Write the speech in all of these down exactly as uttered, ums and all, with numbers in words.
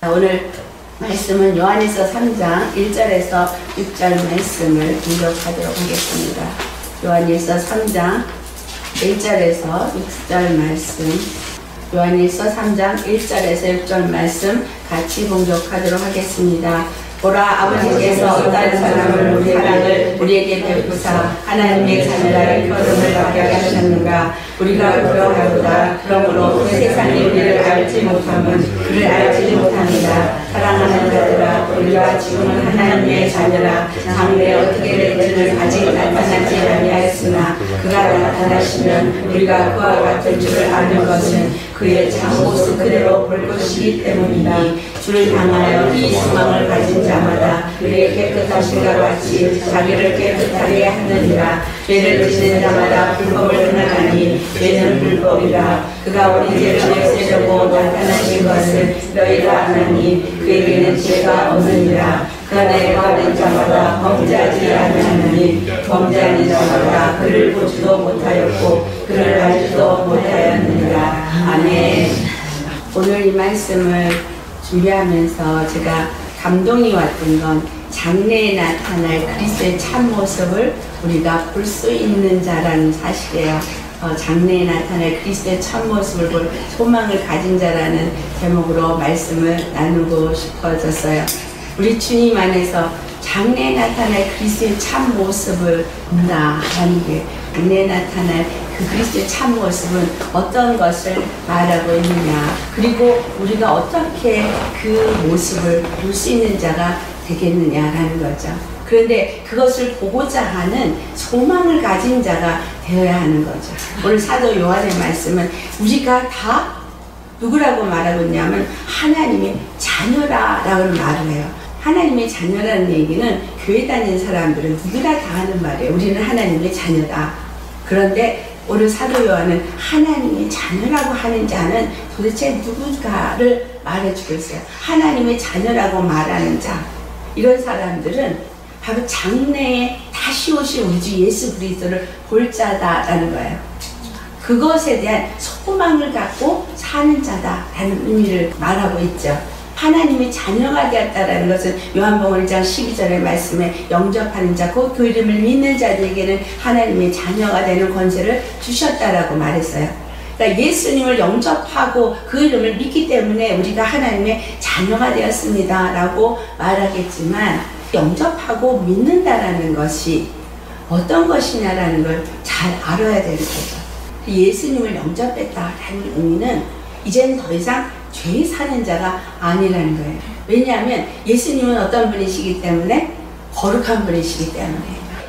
오늘 말씀은 요한일서 삼 장 일 절에서 육 절 말씀을 공독하도록 하겠습니다. 요한일서 삼 장 일 절에서 육 절 말씀, 요한일서 삼 장 일 절에서 육 절 말씀 같이 공독하도록 하겠습니다. 보라, 아버지께서 다른 사람을 우리 사랑을 우리에게 베푸사 하나님의 자녀라는 걸음을 받게 하셨는가. 우리가 부러워하도다. 그러므로 세상이 우리를 알지 못함은 그를 알지 못합니다. 사랑하는 자들아, 우리가 지금은 하나님의 자녀라. 장래에 어떻게 될지는 아직 나타나지 아니하였으나 그가 나타나시면 우리가 그와 같을 줄을 아는 것은 그의 참모습 그대로 볼 것이기 때문이니 주를 향하여 이 소망을 가진 자마다 그의 깨끗하신가 같이 자기를 깨끗하게 하느니라. 죄를 짓는 자마다 불법을 행하나니 죄는 불법이라. 그가 우리 죄를 없애려고 나타나신 것을 너희가 아나니 그에게는 죄가 없느니라. 그가 내가 받은 자마다 범죄하지 아니하느니 범죄하는 자마다 그를 보지도 못하였고 그를 알지도 못하였느니라. 아멘. 오늘 이 말씀을 준비하면서 제가 감동이 왔던 건 장래에 나타날 그리스도의 참모습을 우리가 볼 수 있는 자라는 사실이에요. 어, 장래에 나타날 그리스도의 참모습을 볼 소망을 가진 자라는 제목으로 말씀을 나누고 싶어졌어요. 우리 주님 안에서 장래에 나타날 그리스도의 참모습을 본다라는 게, 장래에 나타날 그 그리스도의 참모습은 어떤 것을 말하고 있느냐, 그리고 우리가 어떻게 그 모습을 볼 수 있는 자가 되겠느냐라는 거죠. 그런데 그것을 보고자 하는 소망을 가진 자가 되어야 하는 거죠. 오늘 사도 요한의 말씀은 우리가 다 누구라고 말하고 있냐면 하나님의 자녀라라고 말을 해요. 하나님의 자녀라는 얘기는 교회 다니는 사람들은 누구나 다 하는 말이에요. 우리는 하나님의 자녀다. 그런데 오늘 사도 요한은 하나님의 자녀라고 하는 자는 도대체 누군가를 말해주고 있어요. 하나님의 자녀라고 말하는 자, 이런 사람들은 바로 장래에 다시 오실 우리 주 예수 그리스도를 볼 자다라는 거예요. 그것에 대한 소망을 갖고 사는 자다라는 의미를 말하고 있죠. 하나님의 자녀가 되었다라는 것은 요한복음 일 장 십이 절의 말씀에 영접하는 자, 곧 그 이름을 믿는 자들에게는 하나님의 자녀가 되는 권세를 주셨다라고 말했어요. 그러니까 예수님을 영접하고 그 이름을 믿기 때문에 우리가 하나님의 자녀가 되었습니다 라고 말하겠지만, 영접하고 믿는다라는 것이 어떤 것이냐라는 걸 잘 알아야 되는 거죠. 예수님을 영접했다라는 의미는 이제는 더 이상 죄 사는 자가 아니라는 거예요. 왜냐하면 예수님은 어떤 분이시기 때문에? 거룩한 분이시기 때문에.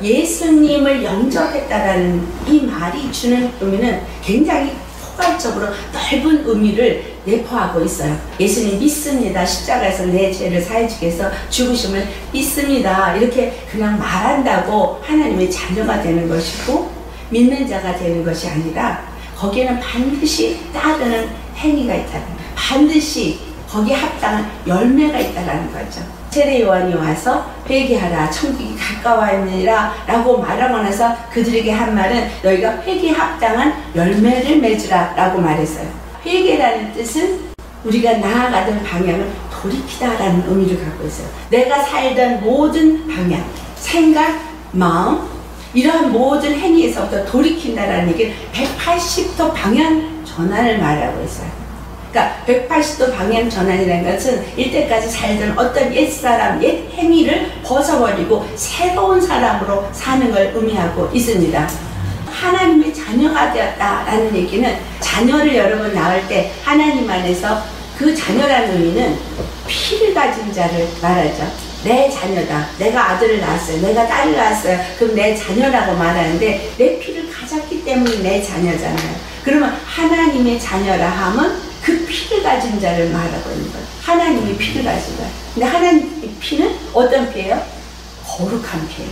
예수님을 영접했다라는 이 말이 주는 의미는 굉장히 포괄적으로 넓은 의미를 내포하고 있어요. 예수님 믿습니다. 십자가에서 내 죄를 사해주기 위해서 죽으심을 믿습니다. 이렇게 그냥 말한다고 하나님의 자녀가 되는 것이고 믿는 자가 되는 것이 아니라 거기에는 반드시 따르는 행위가 있다는 거예요. 반드시 거기에 합당한 열매가 있다는 거죠. 세례 요한이 와서 회개하라, 천국이 가까워있느니라 라고 말하고 나서 그들에게 한 말은 너희가 회개에 합당한 열매를 맺으라 라고 말했어요. 회개라는 뜻은 우리가 나아가던 방향을 돌이키다라는 의미를 갖고 있어요. 내가 살던 모든 방향, 생각, 마음, 이러한 모든 행위에서부터 돌이킨다라는 얘기를 백팔십 도 방향 전환을 말하고 있어요. 그러니까 백팔십 도 방향 전환이라는 것은 이때까지 살던 어떤 옛사람, 옛 행위를 벗어버리고 새로운 사람으로 사는 걸 의미하고 있습니다. 하나님의 자녀가 되었다라는 얘기는 자녀를 여러분 낳을 때 하나님 안에서 그 자녀라는 의미는 피를 가진 자를 말하죠. 내 자녀다. 내가 아들을 낳았어요. 내가 딸을 낳았어요. 그럼 내 자녀라고 말하는데 내 피를 가졌기 때문에 내 자녀잖아요. 그러면 하나님의 자녀라 함은 그 피를 가진 자를 말하고 있는 거예요. 하나님이 피를 가진 거예요. 근데 하나님의 피는 어떤 피예요? 거룩한 피예요.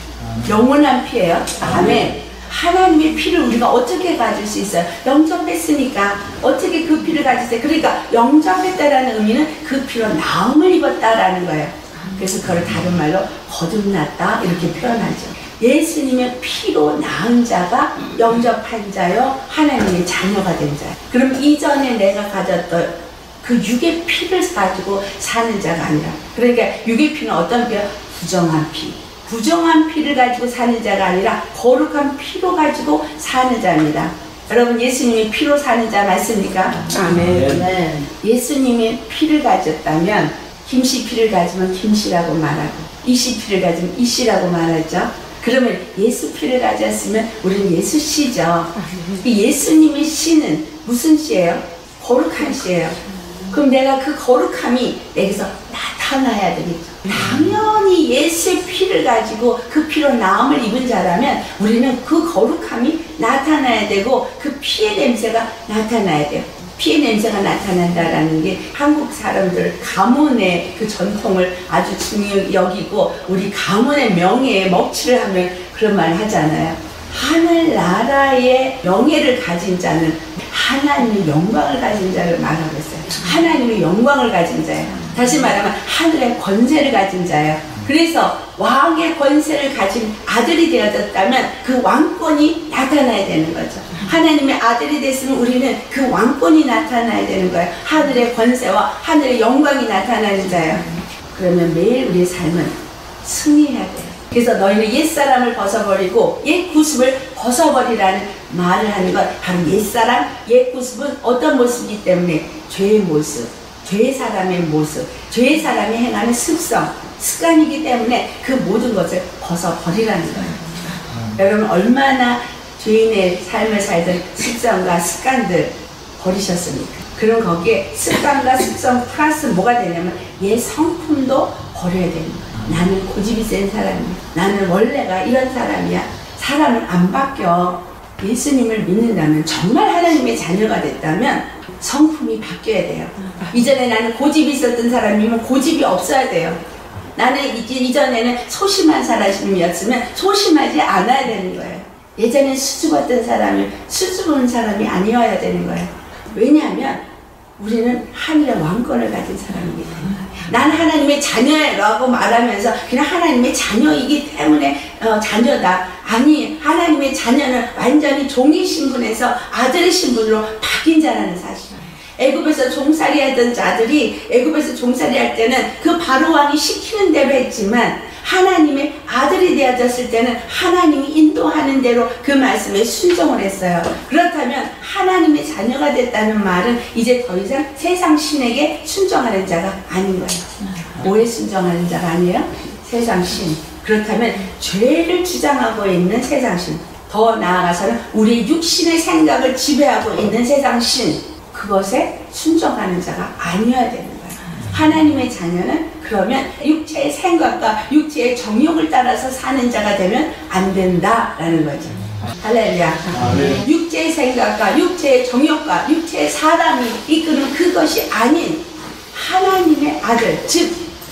영원한 피예요. 아멘. 하나님의 피를 우리가 어떻게 가질 수 있어요? 영접했으니까 어떻게 그 피를 가지세요? 그러니까 영접했다라는 의미는 그 피로 나음을 입었다라는 거예요. 그래서 그걸 다른 말로 거듭났다 이렇게 표현하죠. 예수님의 피로 낳은 자가 영접한 자요, 하나님의 자녀가 된 자예요. 그럼 이전에 내가 가졌던 그 육의 피를 가지고 사는 자가 아니라, 그러니까 육의 피는 어떤 피야? 부정한 피. 부정한 피를 가지고 사는 자가 아니라 거룩한 피로 가지고 사는 자입니다. 여러분, 예수님이 피로 사는 자 맞습니까? 아멘. 네. 예수님이 피를 가졌다면 김씨 피를 가지면 김씨라고 말하고 이씨 피를 가지면 이씨라고 말하죠. 그러면 예수 피를 가졌으면 우리는 예수 씨죠. 예수님의 씨는 무슨 씨예요? 거룩한 씨예요. 그럼 내가 그 거룩함이 내게서 나타나야 되겠죠. 당연히 예수의 피를 가지고 그 피로 나음을 입은 자라면 우리는 그 거룩함이 나타나야 되고 그 피의 냄새가 나타나야 돼요. 피의 냄새가 나타난다라는 게 한국 사람들 가문의 그 전통을 아주 중요히 여기고, 우리 가문의 명예에 먹칠을 하면 그런 말 하잖아요. 하늘나라의 명예를 가진 자는 하나님의 영광을 가진 자를 말하고 있어요. 하나님의 영광을 가진 자예요. 다시 말하면 하늘의 권세를 가진 자예요. 그래서 왕의 권세를 가진 아들이 되어졌다면 그 왕권이 나타나야 되는 거죠. 하나님의 아들이 됐으면 우리는 그 왕권이 나타나야 되는 거예요. 하늘의 권세와 하늘의 영광이 나타나는 자예요. 그러면 매일 우리의 삶은 승리해야 돼요. 그래서 너희는 옛사람을 벗어버리고 옛구습을 벗어버리라는 말을 하는 것, 바로 옛사람, 옛구습은 어떤 모습이기 때문에 죄의 모습, 죄의 사람의 모습, 죄의 사람이 행하는 습성, 습관이기 때문에 그 모든 것을 벗어버리라는 거예요. 음. 여러분, 얼마나 죄인의 삶을 살던 습성과 습관들 버리셨습니까? 그럼 거기에 습관과 습성 플러스 뭐가 되냐면 옛 성품도 버려야 되는 거예요. 나는 고집이 센 사람이야. 나는 원래가 이런 사람이야. 사람은 안 바뀌어. 예수님을 믿는다면, 정말 하나님의 자녀가 됐다면 성품이 바뀌어야 돼요. 이전에 나는 고집이 있었던 사람이면 고집이 없어야 돼요. 나는 이제 이전에는 소심한 사람이었으면 소심하지 않아야 되는 거예요. 예전에 수줍었던 사람이 수줍은 사람이 아니어야 되는 거예요. 왜냐하면 우리는 하늘의 왕권을 가진 사람이기 때문에. 난 하나님의 자녀라고 말하면서 그냥 하나님의 자녀이기 때문에 어, 자녀다. 아니, 하나님의 자녀는 완전히 종의 신분에서 아들의 신분으로 바뀐 자라는 사실. 애굽에서 종살이 하던 자들이 애굽에서 종살이 할 때는 그 바로 왕이 시키는 대로 했지만, 하나님의 아들이 되어졌을 때는 하나님이 인도하는 대로 그 말씀에 순종을 했어요. 그렇다면 하나님의 자녀가 됐다는 말은 이제 더 이상 세상 신에게 순종하는 자가 아닌 거예요. 뭐에 순종하는 자가 아니에요? 세상 신. 그렇다면 죄를 주장하고 있는 세상 신, 더 나아가서는 우리 육신의 생각을 지배하고 있는 세상 신, 그것에 순종하는 자가 아니어야 되는 거예요. 하나님의 자녀는 그러면 육체의 생각과 육체의 정욕을 따라서 사는 자가 되면 안 된다라는 거죠. 할렐루야. 아멘. 육체의 생각과 육체의 정욕과 육체의 사람이 이끄는 그것이 아닌 하나님의 아들, 즉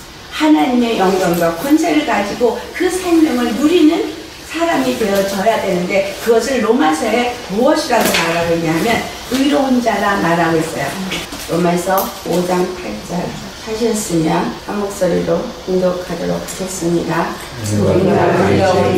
하나님의 영광과 권세를 가지고 그 생명을 누리는 사람이 되어져야 되는데, 그것을 로마서에 무엇이라고 말하고 있냐면 의로운 자라 말하고 있어요. 로마서 오 장 팔 절 하셨으면 한 목소리로 공독하도록 하겠습니다. 우리가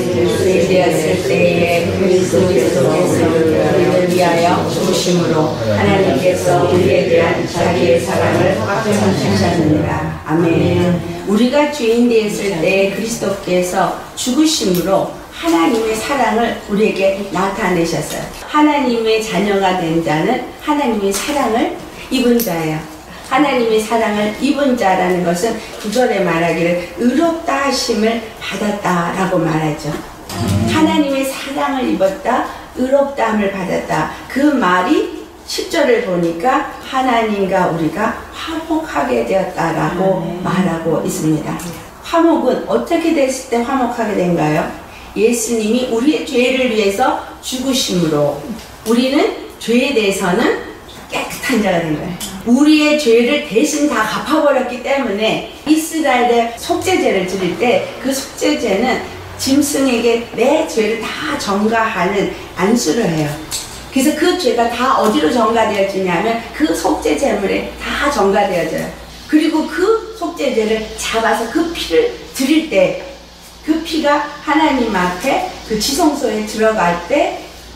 죄 되었을 때에 그리스도 속에서 우리를 위하여 죽으심으로 하나님께서 우리에 대한 자기의 사랑을 확증하셨느니라. 아멘. 우리가 죄인 되었을 때에 그리스도께서 죽으심으로 하나님의 사랑을 우리에게 나타내셨어요. 하나님의 자녀가 된 자는 하나님의 사랑을 입은 자예요. 하나님의 사랑을 입은 자라는 것은 구절에 말하기를 의롭다 하심을 받았다라고 말하죠. 하나님의 사랑을 입었다, 의롭다함을 받았다. 그 말이 십 절을 보니까 하나님과 우리가 화목하게 되었다라고 네. 말하고 있습니다. 화목은 어떻게 됐을 때 화목하게 된가요? 예수님이 우리의 죄를 위해서 죽으심으로 우리는 죄에 대해서는 깨끗한 자가 된 거예요. 우리의 죄를 대신 다 갚아버렸기 때문에 이스라엘의 속죄제를 드릴 때 그 속죄제는 짐승에게 내 죄를 다 전가하는 안수를 해요. 그래서 그 죄가 다 어디로 전가되어지냐면 그 속죄제물에 다 전가되어져요. 그리고 그 속죄제를 잡아서 그 피를 드릴 때 그 피가 하나님 앞에 그 지성소에 들어갈 때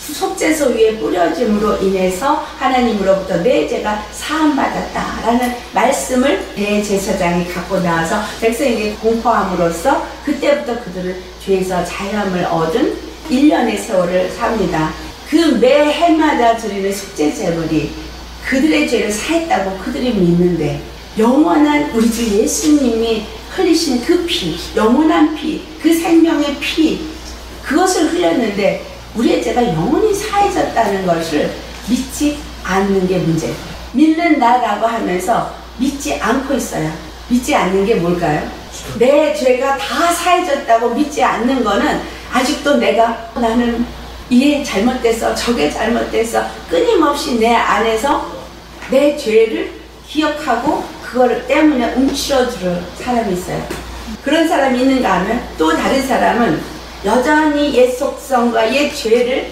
속죄소 위에 뿌려짐으로 인해서 하나님으로부터 내 죄가 사함받았다라는 말씀을 대제사장이 갖고 나와서 백성에게 공포함으로써 그때부터 그들은 죄에서 자유함을 얻은 일 년의 세월을 삽니다. 그 매 해마다 드리는 속죄 제물이 그들의 죄를 사했다고 그들이 믿는데, 영원한 우리 주 예수님이 흘리신 그 피, 영원한 피, 그 생명의 피, 그것을 흘렸는데 우리의 죄가 영원히 사해졌다는 것을 믿지 않는 게 문제예요. 믿는다라고 하면서 믿지 않고 있어요. 믿지 않는 게 뭘까요? 내 죄가 다 사해졌다고 믿지 않는 거는 아직도 내가 나는 이게 잘못됐어, 저게 잘못됐어, 끊임없이 내 안에서 내 죄를 기억하고 그걸 때문에 움츠러들 사람이 있어요. 그런 사람이 있는가 하면 또 다른 사람은 여전히 옛 속성과 옛 죄를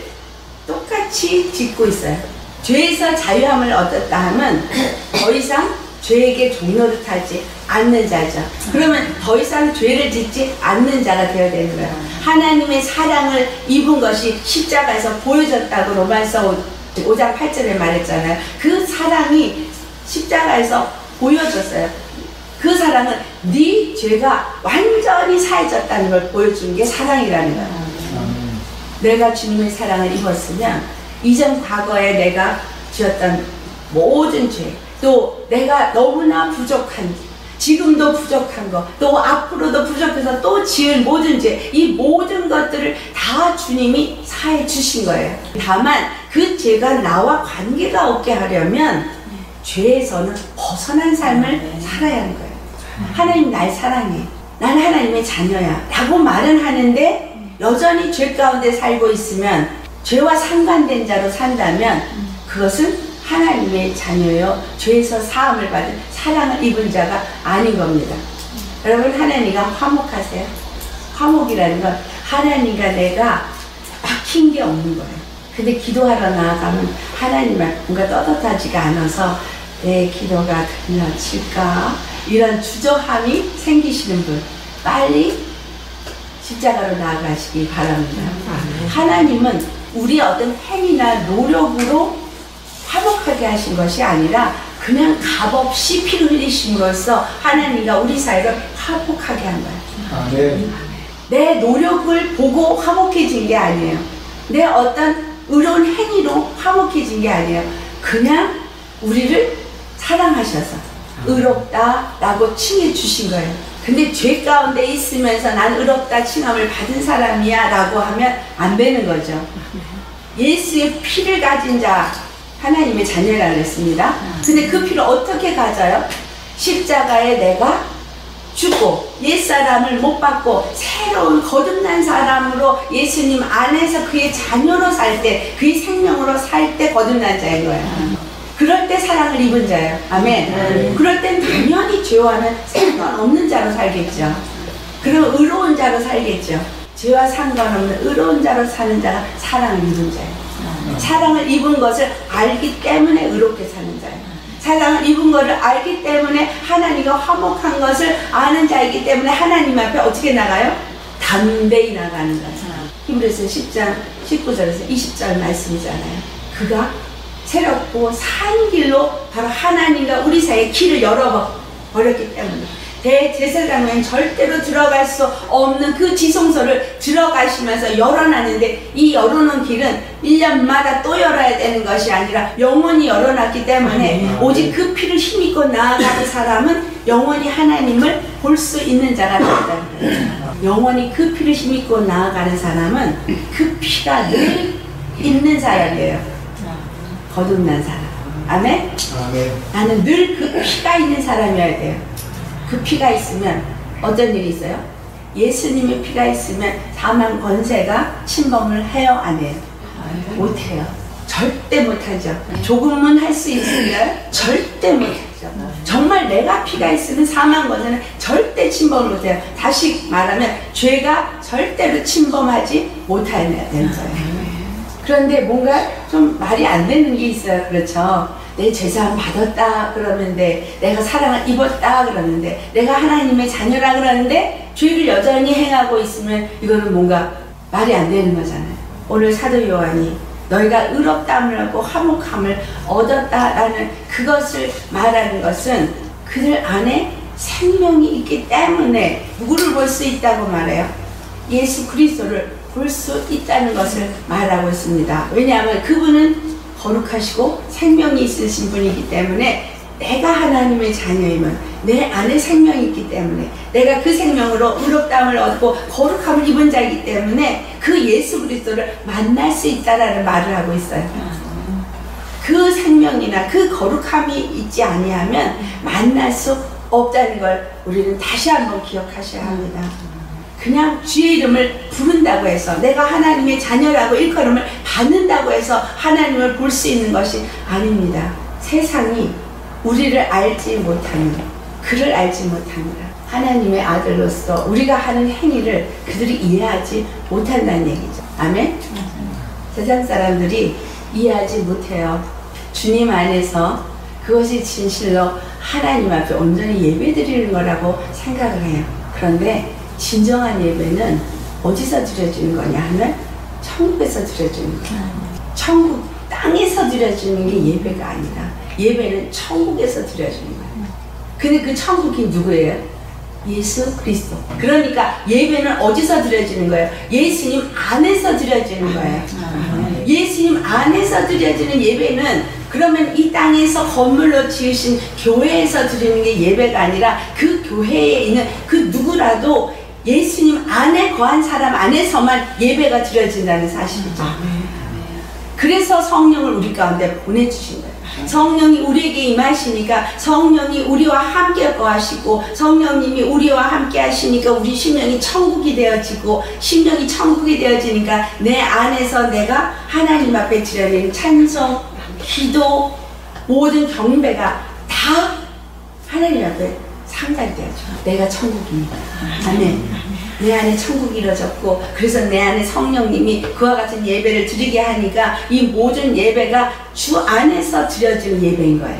똑같이 짓고 있어요. 죄에서 자유함을 얻었다 하면 더 이상 죄에게 종노릇하지 않는 자죠. 그러면 더 이상 죄를 짓지 않는 자가 되어야 되는 거예요. 하나님의 사랑을 입은 것이 십자가에서 보여졌다고 로마서 오 장 팔 절에 말했잖아요. 그 사랑이 십자가에서 보여졌어요. 그 사랑은 네 죄가 완전히 사해졌다는 걸 보여준 게 사랑이라는 거예요. 음. 내가 주님의 사랑을 입었으면 이전 과거에 내가 지었던 모든 죄, 또 내가 너무나 부족한, 지금도 부족한 거, 또 앞으로도 부족해서 또 지을 모든 죄, 이 모든 것들을 다 주님이 사해 주신 거예요. 다만 그 죄가 나와 관계가 없게 하려면 죄에서는 벗어난 삶을 살아야 하는 거예요. 하나님 날 사랑해, 난 하나님의 자녀야 라고 말은 하는데 여전히 죄 가운데 살고 있으면, 죄와 상관된 자로 산다면 그것은 하나님의 자녀요, 죄에서 사함을 받은 사랑을 입은 자가 아닌 겁니다. 여러분, 하나님과 화목하세요. 화목이라는 건 하나님과 내가 막힌 게 없는 거예요. 근데 기도하러 나아가면 하나님은 뭔가 떳떳하지가 않아서 내 기도가 들려질까? 이런 주저함이 생기시는 분, 빨리 십자가로 나아가시기 바랍니다. 하나님은 우리의 어떤 행위나 노력으로 화목하게 하신 것이 아니라 그냥 값없이 피를 흘리심으로써 하나님과 우리 사이를 화목하게 한 거예요. 아, 네. 내 노력을 보고 화목해진 게 아니에요. 내 어떤 의로운 행위로 화목해진 게 아니에요. 그냥 우리를 사랑하셔서 의롭다라고 칭해 주신 거예요. 근데 죄 가운데 있으면서 난 의롭다 칭함을 받은 사람이야 라고 하면 안 되는 거죠. 예수의 피를 가진 자, 하나님의 자녀라 그랬습니다. 근데 그 피를 어떻게 가져요? 십자가에 내가 죽고 옛사람을 못 받고 새로운 거듭난 사람으로 예수님 안에서 그의 자녀로 살 때, 그의 생명으로 살 때 거듭난 자인 거예요. 그럴 때 사랑을 입은 자예요. 아멘. 네. 그럴 땐 당연히 죄와는 상관없는 자로 살겠죠. 그럼 의로운 자로 살겠죠. 죄와 상관없는 의로운 자로 사는 자가 사랑을 입은 자예요. 사랑을 입은 것을 알기 때문에 의롭게 사는 자예요. 사랑을 입은 것을 알기 때문에 하나님과 화목한 것을 아는 자이기 때문에 하나님 앞에 어떻게 나가요? 담대히 나가는 거죠. 히브리서 십 장 십구 절에서 이십 절 말씀이잖아요. 그가 새롭고 산 길로 바로 하나님과 우리 사이의 길을 열어버렸기 때문에 대제사장은 절대로 들어갈 수 없는 그 지성소를 들어가시면서 열어놨는데, 이 열어놓은 길은 일 년마다 또 열어야 되는 것이 아니라 영원히 열어놨기 때문에 오직 그 피를 힘입고 나아가는 사람은 영원히 하나님을 볼 수 있는 자가 된다는 거예요. 영원히 그 피를 힘입고 나아가는 사람은 그 피가 늘 있는 사람이에요. 거듭난 사람. 아멘? 아멘. 나는 늘 그 피가 있는 사람이어야 돼요. 그 피가 있으면 어떤 일이 있어요? 예수님의 피가 있으면 사망 권세가 침범을 해요? 안 해요? 못해요. 절대 못하죠. 조금은 할 수 있으면 절대 못하죠. 정말 내가 피가 있으면 사망 권세는 절대 침범을 못해요. 다시 말하면 죄가 절대로 침범하지 못해야 되는 거예요. 그런데 뭔가 좀 말이 안 되는 게 있어요. 그렇죠? 내 제사함 받았다 그러는데, 내가 사랑을 입었다 그러는데, 내가 하나님의 자녀라 그러는데 죄를 여전히 행하고 있으면 이거는 뭔가 말이 안 되는 거잖아요. 오늘 사도 요한이 너희가 의롭다함을 하고 화목함을 얻었다라는 그것을 말하는 것은 그들 안에 생명이 있기 때문에 누구를 볼 수 있다고 말해요? 예수 그리스도를 볼 수 있다는 것을 말하고 있습니다. 왜냐하면 그분은 거룩하시고 생명이 있으신 분이기 때문에 내가 하나님의 자녀이면 내 안에 생명이 있기 때문에 내가 그 생명으로 의롭다함을 얻고 거룩함을 입은 자이기 때문에 그 예수 그리스도를 만날 수 있다라는 말을 하고 있어요. 그 생명이나 그 거룩함이 있지 아니하면 만날 수 없다는 걸 우리는 다시 한번 기억하셔야 합니다. 그냥 주의 이름을 부른다고 해서 내가 하나님의 자녀라고 일컬음을 받는다고 해서 하나님을 볼 수 있는 것이 아닙니다. 세상이 우리를 알지 못하는, 그를 알지 못합니다. 하나님의 아들로서 우리가 하는 행위를 그들이 이해하지 못한다는 얘기죠. 아멘? 세상 사람들이 이해하지 못해요. 주님 안에서 그것이 진실로 하나님 앞에 온전히 예배드리는 거라고 생각을 해요. 그런데 진정한 예배는 어디서 드려지는 거냐 하면 천국에서 드려지는 거예요. 천국 땅에서 드려지는 게 예배가 아니다. 예배는 천국에서 드려지는 거예요. 근데 그 천국이 누구예요? 예수 그리스도. 그러니까 예배는 어디서 드려지는 거예요? 예수님 안에서 드려지는 거예요. 예수님 안에서 드려지는 예배는 그러면 이 땅에서 건물로 지으신 교회에서 드리는 게 예배가 아니라 그 교회에 있는 그 누구라도 예수님 안에 거한 사람 안에서만 예배가 드려진다는 사실이죠. 그래서 성령을 우리 가운데 보내주신 거예요. 성령이 우리에게 임하시니까 성령이 우리와 함께 거하시고 성령님이 우리와 함께 하시니까 우리 심령이 천국이 되어지고 심령이 천국이 되어지니까 내 안에서 내가 하나님 앞에 드려야 찬송, 기도, 모든 경배가 다 하나님 앞에 상달되어져. 내가 천국입니다. 아멘. 내 안에 천국이 이루어졌고 그래서 내 안에 성령님이 그와 같은 예배를 드리게 하니까 이 모든 예배가 주 안에서 드려지는 예배인 거예요.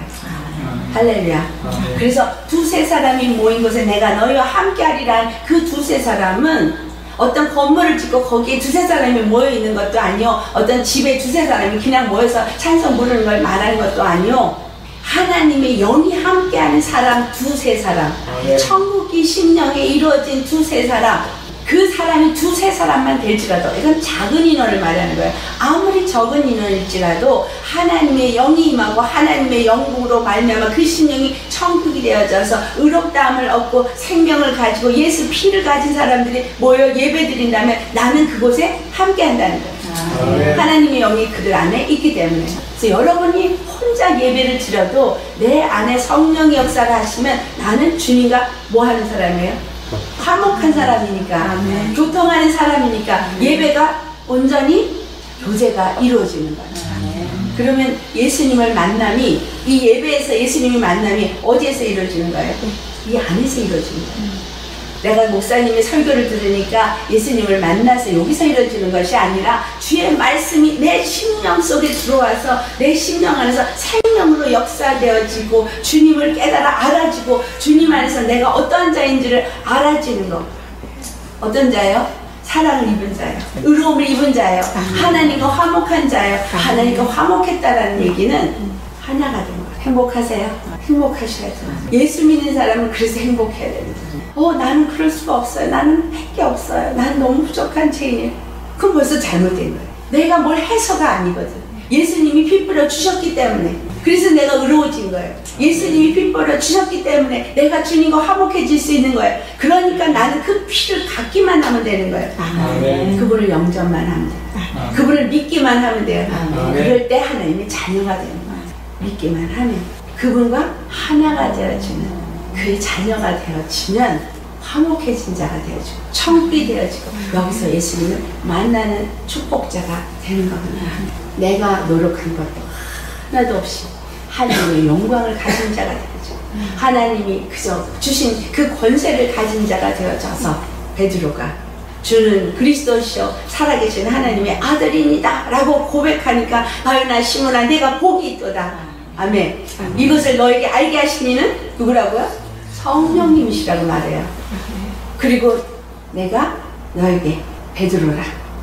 할렐루야. 그래서 두세 사람이 모인 곳에 내가 너희와 함께 하리란 그 두세 사람은 어떤 건물을 짓고 거기에 두세 사람이 모여 있는 것도 아니요, 어떤 집에 두세 사람이 그냥 모여서 찬송 부르는 걸 말하는 것도 아니요, 하나님의 영이 함께하는 사람 두세 사람, 네. 천국이 심령에 이루어진 두세 사람, 그 사람이 두세 사람만 될지라도, 이건 작은 인원을 말하는 거예요. 아무리 적은 인원일지라도 하나님의 영이 임하고 하나님의 영으로 말미암아 그 심령이 천국이 되어져서 의롭다함을 얻고 생명을 가지고 예수 피를 가진 사람들이 모여 예배드린다면 나는 그곳에 함께한다는 거예요. 아, 네. 하나님의 영이 그들 안에 있기 때문에. 그래서 여러분이 혼자 예배를 드려도 내 안에 성령의 역사를 하시면 나는 주님과 뭐 하는 사람이에요? 화목한 사람이니까, 아멘. 교통하는 사람이니까, 아멘. 예배가 온전히 교제가 이루어지는 거예요. 아멘. 그러면 예수님을 만남이, 이 예배에서 예수님의 만남이 어디에서 이루어지는 거예요? 이 안에서 이루어지는 거예요. 내가 목사님의 설교를 들으니까 예수님을 만나서 여기서 이루어지는 것이 아니라 주의 말씀이 내 심령 속에 들어와서 내 심령 안에서 생명으로 역사되어지고 주님을 깨달아 알아지고 주님 안에서 내가 어떤 자인지를 알아지는 것. 어떤 자예요? 사랑을 입은 자예요. 의로움을 입은 자예요. 하나님과 화목한 자예요. 하나님과 화목했다라는 얘기는 하나가 된 거예요. 행복하세요? 행복하셔야죠. 예수 믿는 사람은 그래서 행복해야 됩니다. 어, 나는 그럴 수가 없어요. 나는 할 게 없어요. 나는 너무 부족한 죄인이에요. 그럼 벌써 잘못된 거예요. 내가 뭘 해서가 아니거든. 예수님이 피 뿌려 주셨기 때문에. 그래서 내가 의로워진 거예요. 예수님이 피 뿌려 주셨기 때문에 내가 주님과 화목해질 수 있는 거예요. 그러니까 나는 그 피를 갖기만 하면 되는 거예요. 아멘. 그분을 영접만 하면 돼요. 아멘. 그분을 믿기만 하면 돼요. 아멘. 그럴 때 하나님의 자녀가 되는 거예요. 믿기만 하면. 그분과 하나가 되어지는 그의 자녀가 되어지면 화목해진 자가 되어지고 천국이 되어지고 여기서 예수님을 만나는 축복자가 되는 겁니다. 내가 노력한 것도 하나도 없이 하나님의 영광을 가진 자가 되어지고 하나님이 그저 주신 그 권세를 가진 자가 되어져서 베드로가 주는 그리스도시요 살아계신 하나님의 아들이니다 라고 고백하니까 바요나 시몬아 내가 복이 있도다. 아멘. 아멘. 이것을 너에게 알게 하신 이는 누구라고요? 성령님이시라고 말해요. 그리고 내가 너에게 베드로라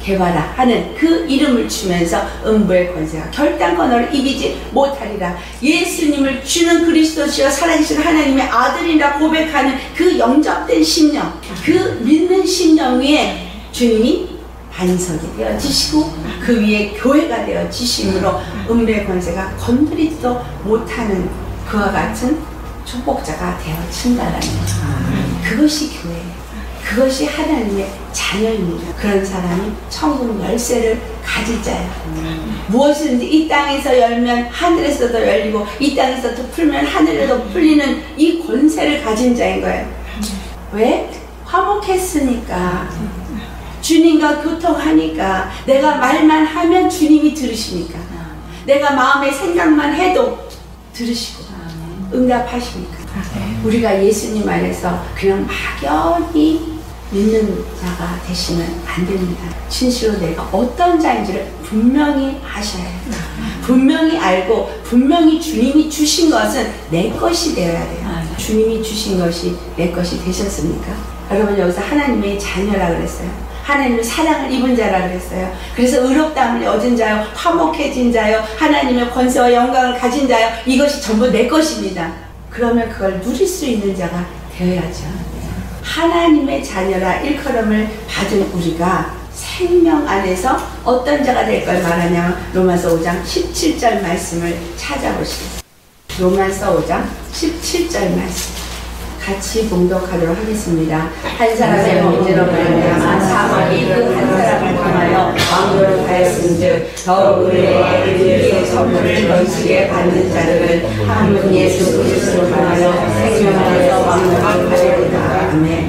개바라 하는 그 이름을 주면서 음부의 권세가 결단코 너를 이기지 못하리라. 예수님을 주는 그리스도시여 살아계신 하나님의 아들이라 고백하는 그 영접된 심령, 그 믿는 심령 위에 주님이 반석이 되어지시고 그 위에 교회가 되어지심으로 음부의 권세가 건드리지도 못하는 그와 같은 축복자가 되어진다라는 거예요. 그것이 교회예요. 그것이 하나님의 자녀입니다. 그런 사람이 천국 열쇠를 가질 자예요. 무엇이든지 이 땅에서 열면 하늘에서도 열리고 이 땅에서도 풀면 하늘에도 풀리는 이 권세를 가진 자인 거예요. 왜? 화목했으니까, 주님과 교통하니까, 내가 말만 하면 주님이 들으시니까, 내가 마음의 생각만 해도 들으시고 응답하시니까. 우리가 예수님 안에서 그냥 막연히 믿는 자가 되시면 안 됩니다. 진실로 내가 어떤 자인지를 분명히 아셔야 해요. 분명히 알고 분명히 주님이 주신 것은 내 것이 되어야 돼요. 주님이 주신 것이 내 것이 되셨습니까? 여러분, 여기서 하나님의 자녀라 그랬어요. 하나님의 사랑을 입은 자라 그랬어요. 그래서 의롭다함을 얻은 자요, 화목해진 자요, 하나님의 권세와 영광을 가진 자요, 이것이 전부 내 것입니다. 그러면 그걸 누릴 수 있는 자가 되어야죠. 하나님의 자녀라 일컬음을 받은 우리가 생명 안에서 어떤 자가 될 걸 말하냐면 로마서 오 장 십칠 절 말씀을 찾아보시겠습니다. 로마서 오 장 십칠 절 말씀 같이 봉독하도록 하겠습니다. 한 사람의 범죄로 말미암아 사망이 그 한 사람을 통하여 왕노를 하였은즉 더욱 의뢰의 의의 선물을 건식에 받는 자들을 한 분 예수 그리스도로 통하여 생명 안에서 왕노를 하리로다. 아멘.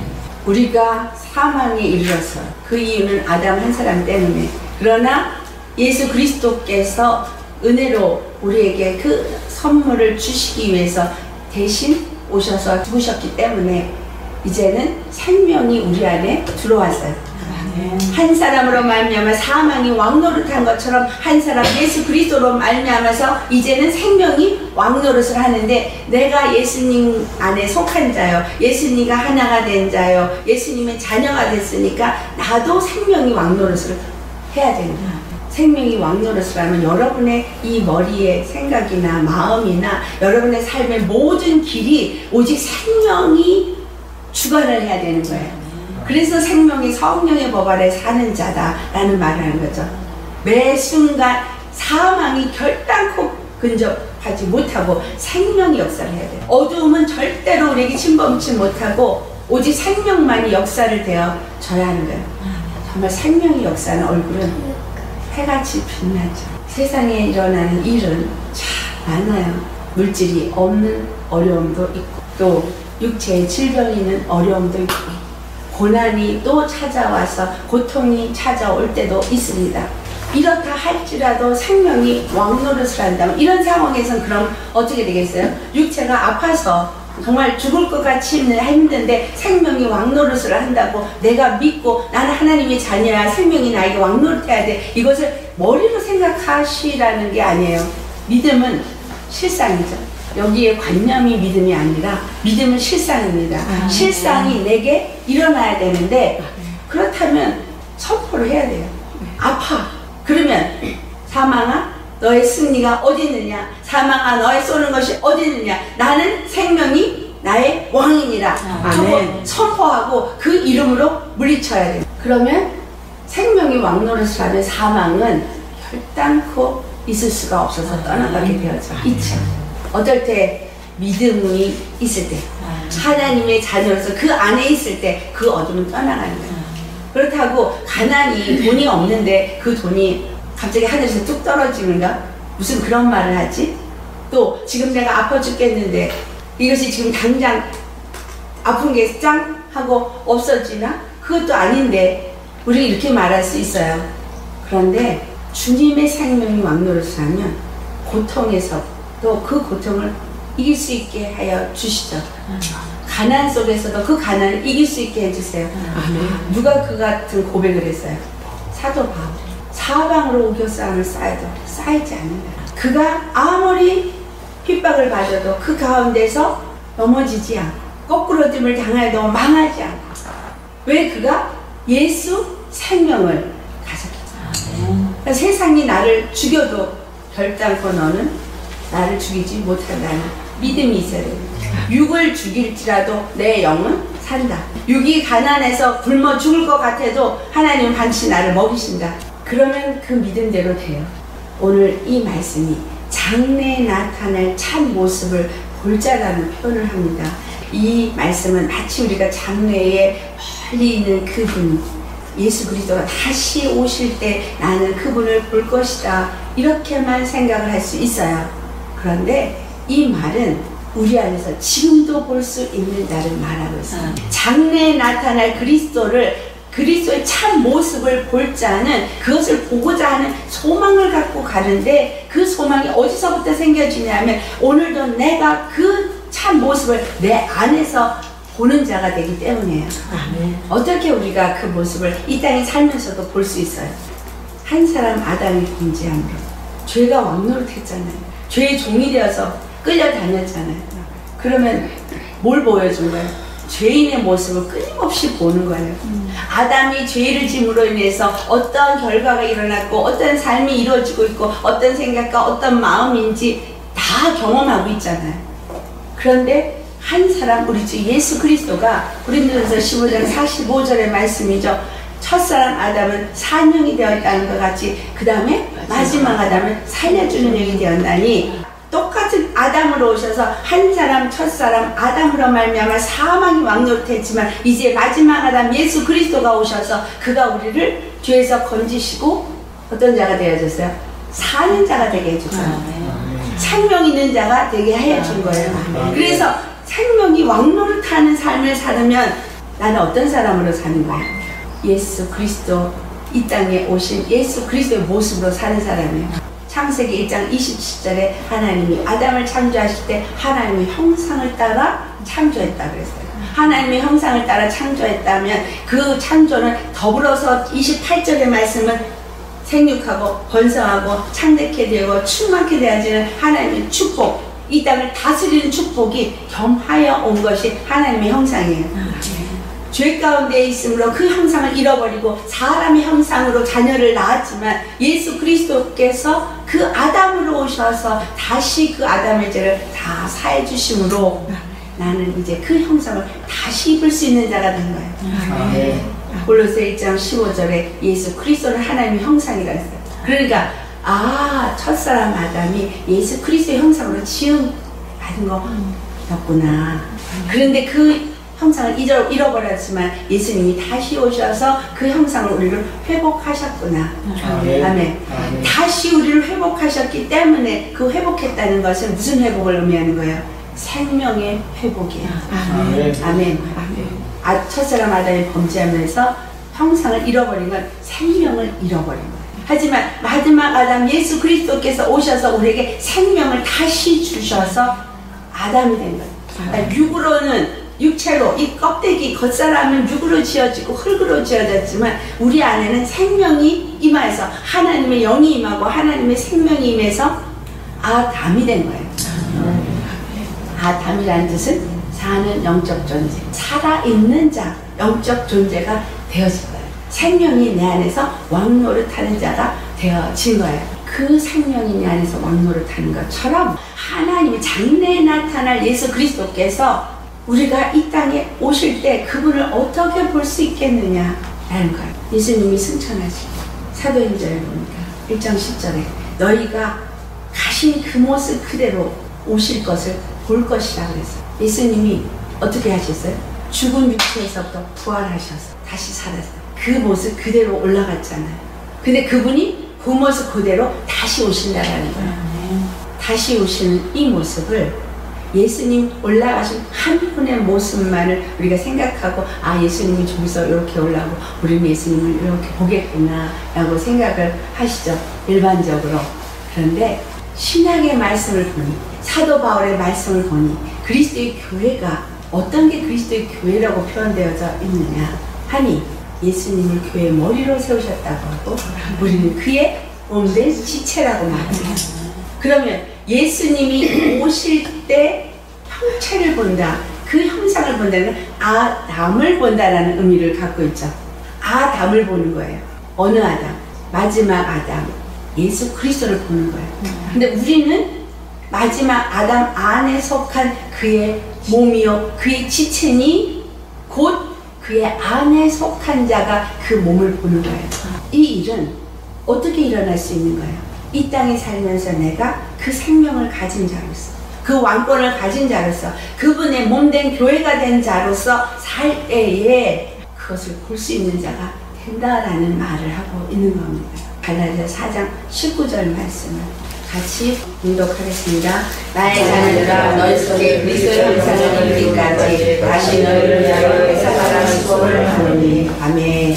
우리가 사망에 이르렀어. 그 이유는 아담 한 사람 때문에. 그러나 예수 그리스도께서 은혜로 우리에게 그 선물을 주시기 위해서 대신 오셔서 죽으셨기 때문에 이제는 생명이 우리 안에 들어왔어요. 한 사람으로 말미암아 사망이 왕노릇한 것처럼 한 사람 예수 그리스도로 말미암아서 이제는 생명이 왕노릇을 하는데, 내가 예수님 안에 속한 자요, 예수님과 하나가 된 자요, 예수님의 자녀가 됐으니까 나도 생명이 왕노릇을 해야 됩니다. 생명이 왕노릇을 하면 여러분의 이 머리의 생각이나 마음이나 여러분의 삶의 모든 길이 오직 생명이 주관을 해야 되는 거예요. 그래서 생명이 성령의 법 아래 사는 자다라는 말을 하는 거죠. 매 순간 사망이 결단코 근접하지 못하고 생명이 역사를 해야 돼요. 어두움은 절대로 우리에게 침범치 못하고 오직 생명만이 역사를 되어 져야 하는 거예요. 정말 생명의 역사는 얼굴은 해같이 빛나죠. 세상에 일어나는 일은 참 많아요. 물질이 없는 어려움도 있고, 또 육체의 질병이 있는 어려움도 있고, 고난이 또 찾아와서 고통이 찾아올 때도 있습니다. 이렇다 할지라도 생명이 왕노릇을 한다면, 이런 상황에서는 그럼 어떻게 되겠어요? 육체가 아파서 정말 죽을 것 같이 힘든데 생명이 왕노릇을 한다고 내가 믿고 나는 하나님의 자녀야, 생명이 나에게 왕노릇해야 돼, 이것을 머리로 생각하시라는 게 아니에요. 믿음은 실상이죠. 여기에 관념이 믿음이 아니라 믿음은 실상입니다. 아, 실상이 네. 내게 일어나야 되는데, 그렇다면 선포를 해야 돼요. 네. 아파. 그러면 사망아 너의 승리가 어디 있느냐, 사망아 너의 쏘는 것이 어디 있느냐, 나는 생명이 나의 왕이니라 하고 아, 선포하고 그 이름으로 물리쳐야 돼요. 그러면 생명이 왕노릇을 하면 사망은 결단코 있을 수가 없어서 떠나가게 되어져 있죠. 어떨 때 믿음이 있을 때, 하나님의 자녀로서 그 안에 있을 때 그 어둠은 떠나가는 거예요. 그렇다고 가난이, 돈이 없는데 그 돈이 갑자기 하늘에서 뚝 떨어지는가? 무슨 그런 말을 하지? 또 지금 내가 아파 죽겠는데 이것이 지금 당장 아픈 게 짱 하고 없어지나? 그것도 아닌데 우리 이렇게 말할 수 있어요. 그런데 주님의 생명이 왕노릇을 하면 고통에서 또 그 고통을 이길 수 있게 하여 주시죠. 가난 속에서도 그 가난을 이길 수 있게 해주세요. 누가 그 같은 고백을 했어요? 사도 바울. 사방으로 우겨싸움을 쌓여도 쌓이지 않는다. 그가 아무리 핍박을 받아도 그 가운데서 넘어지지 않고 거꾸로짐을 당해도 망하지 않고, 왜? 그가 예수 생명을 그러니까 세상이 나를 죽여도 결단코 너는 나를 죽이지 못한다는 믿음이 있어야 돼요. 육을 죽일지라도 내 영은 산다. 육이 가난해서 굶어 죽을 것 같아도 하나님은 반드시 나를 먹이신다. 그러면 그 믿음대로 돼요. 오늘 이 말씀이 장래에 나타날 참 모습을 볼 자라는 표현을 합니다. 이 말씀은 마치 우리가 장래에 멀리 있는 그분, 예수 그리스도가 다시 오실 때 나는 그분을 볼 것이다, 이렇게만 생각을 할 수 있어요. 그런데 이 말은 우리 안에서 지금도 볼 수 있는 자를 말하고 있어요. 음. 장래에 나타날 그리스도를, 그리스도의 참 모습을 볼 자는 그것을 보고자 하는 소망을 갖고 가는데, 그 소망이 어디서부터 생겨지냐면 오늘도 내가 그 참 모습을 내 안에서 보는 자가 되기 때문이에요. 아멘. 어떻게 우리가 그 모습을 이 땅에 살면서도 볼 수 있어요? 한 사람 아담이 범죄함으로 죄가 왕노릇했잖아요. 죄의 종이 되어서 끌려다녔잖아요. 그러면 뭘 보여준 거예요? 죄인의 모습을 끊임없이 보는 거예요. 음. 아담이 죄를 짐으로 인해서 어떤 결과가 일어났고 어떤 삶이 이루어지고 있고 어떤 생각과 어떤 마음인지 다 경험하고 있잖아요. 그런데 한 사람, 우리 주 예수 그리스도가 고린도전서 십오 장 사십오 절의 말씀이죠. 첫사람 아담은 산영이 되었다는 것 같이 그 다음에 마지막 아담은 살려주는 영이 되었나니, 똑같은 아담으로 오셔서 한 사람 첫사람 아담으로 말미암아 사망이 왕노릇했지만 이제 마지막 아담 예수 그리스도가 오셔서 그가 우리를 죄에서 건지시고 어떤 자가 되어졌어요? 사는 자가 되게 해주잖아요. 생명 있는 자가 되게 해준 거예요. 그래서 생명이 왕노릇하는 삶을 살면 나는 어떤 사람으로 사는 거예요? 예수 그리스도, 이 땅에 오신 예수 그리스도의 모습으로 사는 사람이에요. 창세기 일 장 이십칠 절에 하나님이 아담을 창조하실 때 하나님의 형상을 따라 창조했다 그랬어요. 하나님의 형상을 따라 창조했다면 그 창조는 더불어서 이십팔 절의 말씀은 생육하고 번성하고 창대케 되고 충만케 되어지는 하나님의 축복, 이 땅을 다스리는 축복이 겸하여 온 것이 하나님의 형상이에요. 죄 가운데 있으므로 그 형상을 잃어버리고 사람의 형상으로 자녀를 낳았지만 예수 그리스도께서 그 아담으로 오셔서 다시 그 아담의 죄를 다 사해 주심으로 나는 이제 그 형상을 다시 입을 수 있는 자가 된 거예요. 네. 골로새 일 장 십오 절에 예수 그리스도는 하나님의 형상이라 했어요. 그러니까 아, 첫사람 아담이 예수 그리스도의 형상으로 지음 받은 거였구나. 그런데 그 형상을 잃어버렸지만 예수님이 다시 오셔서 그 형상을 우리를 회복하셨구나. 아멘. 아멘. 아멘. 다시 우리를 회복하셨기 때문에 그 회복했다는 것은 무슨 회복을 의미하는 거예요? 생명의 회복이에요. 아멘. 아멘. 아멘. 아, 첫사람 아담이 범죄하면서 형상을 잃어버린 건 생명을 잃어버린 거예요. 하지만 마지막 아담 예수 그리스도께서 오셔서 우리에게 생명을 다시 주셔서 아담이 된 거예요. 그러니까 육으로는 육체로 이 껍데기 겉사람은 육으로 지어지고 흙으로 지어졌지만 우리 안에는 생명이 임하여서 하나님의 영이 임하고 하나님의 생명이 임해서 아담이 된 거예요. 아담이라는 뜻은 사는 영적 존재, 살아있는 자, 영적 존재가 되어진 거예요. 생명이 내 안에서 왕노릇하는 자가 되어진 거예요. 그 생명이 내 안에서 왕노릇하는 것처럼 하나님의 장래에 나타날 예수 그리스도께서 우리가 이 땅에 오실 때 그분을 어떻게 볼 수 있겠느냐 라는 거예요. 예수님이 승천하시고 사도행전에 보니까 일 장 십 절에 너희가 가신 그 모습 그대로 오실 것을 볼 것이라 그랬어요. 예수님이 어떻게 하셨어요? 죽은 육체에서부터 부활하셔서 다시 살았어요. 그 모습 그대로 올라갔잖아요. 근데 그분이 그 모습 그대로 다시 오신다라는 거예요. 다시 오시는 이 모습을 예수님 올라가신 한 분의 모습만을 우리가 생각하고 아, 예수님이 저기서 이렇게 올라오고 우리는 예수님을 이렇게 보겠구나 라고 생각을 하시죠, 일반적으로. 그런데 신약의 말씀을 보니, 사도 바울의 말씀을 보니 그리스도의 교회가 어떤 게 그리스도의 교회라고 표현되어져 있느냐 하니 예수님을 교회의 머리로 세우셨다고 하고 우리는 그의 몸된 지체라고 말합니다. 그러면 예수님이 오실 때 형체를 본다, 그 형상을 본다는 아담을 본다라는 의미를 갖고 있죠. 아담을 보는 거예요. 어느 아담? 마지막 아담 예수 그리스도를 보는 거예요. 근데 우리는 마지막 아담 안에 속한 그의 몸이요 그의 지체니 곧 그의 안에 속한 자가 그 몸을 보는 거예요. 이 일은 어떻게 일어날 수 있는 거예요? 이 땅에 살면서 내가 그 생명을 가진 자로서 그 왕권을 가진 자로서 그분의 몸된 교회가 된 자로서 살 때에 그것을 볼 수 있는 자가 된다라는 말을 하고 있는 겁니다. 갈라디아 사 장 십구 절 말씀을 같이 봉독하겠습니다. 나의 자녀들아 너희 속에 그리스도 형상을 이루기까지 다시 너희를 위하여 해산하라는 수고를 하노니. 아멘.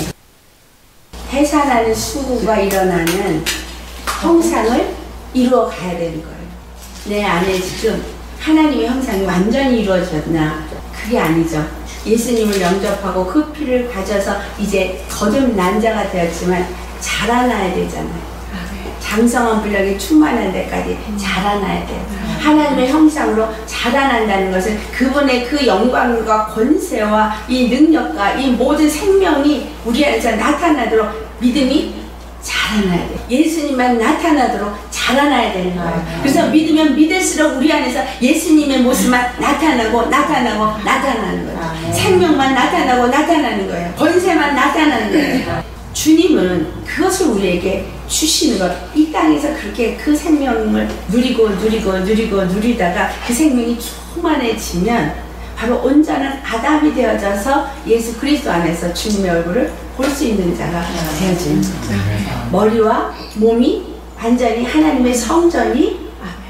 해산하는 수고가 일어나는 형상을 이루어 가야 되는 거예요. 내 안에 지금 하나님의 형상이 완전히 이루어졌나? 그게 아니죠. 예수님을 영접하고 그 피를 가져서 이제 거듭난 자가 되었지만 자라나야 되잖아요. 장성한 분량이 충만한 데까지 자라나야 돼요. 하나님의 형상으로 자라난다는 것은 그분의 그 영광과 권세와 이 능력과 이 모든 생명이 우리 안에서 나타나도록 믿음이 자라나야 돼요. 예수님만 나타나도록 자라나야 되는 거예요. 그래서 믿으면 믿을수록 우리 안에서 예수님의 모습만 나타나고 나타나고 나타나는 거예요. 생명만 나타나고 나타나는 거예요. 권세만 나타나는 거예요. 주님은 그것을 우리에게 주시는 것. 이 땅에서 그렇게 그 생명을 누리고 누리고 누리고 누리다가 그 생명이 충만해지면 바로 온전한 아담이 되어져서 예수 그리스도 안에서 주님의 얼굴을 볼 수 있는 자가 되어지는 거예요. 머리와 몸이 완전히 하나님의 성전이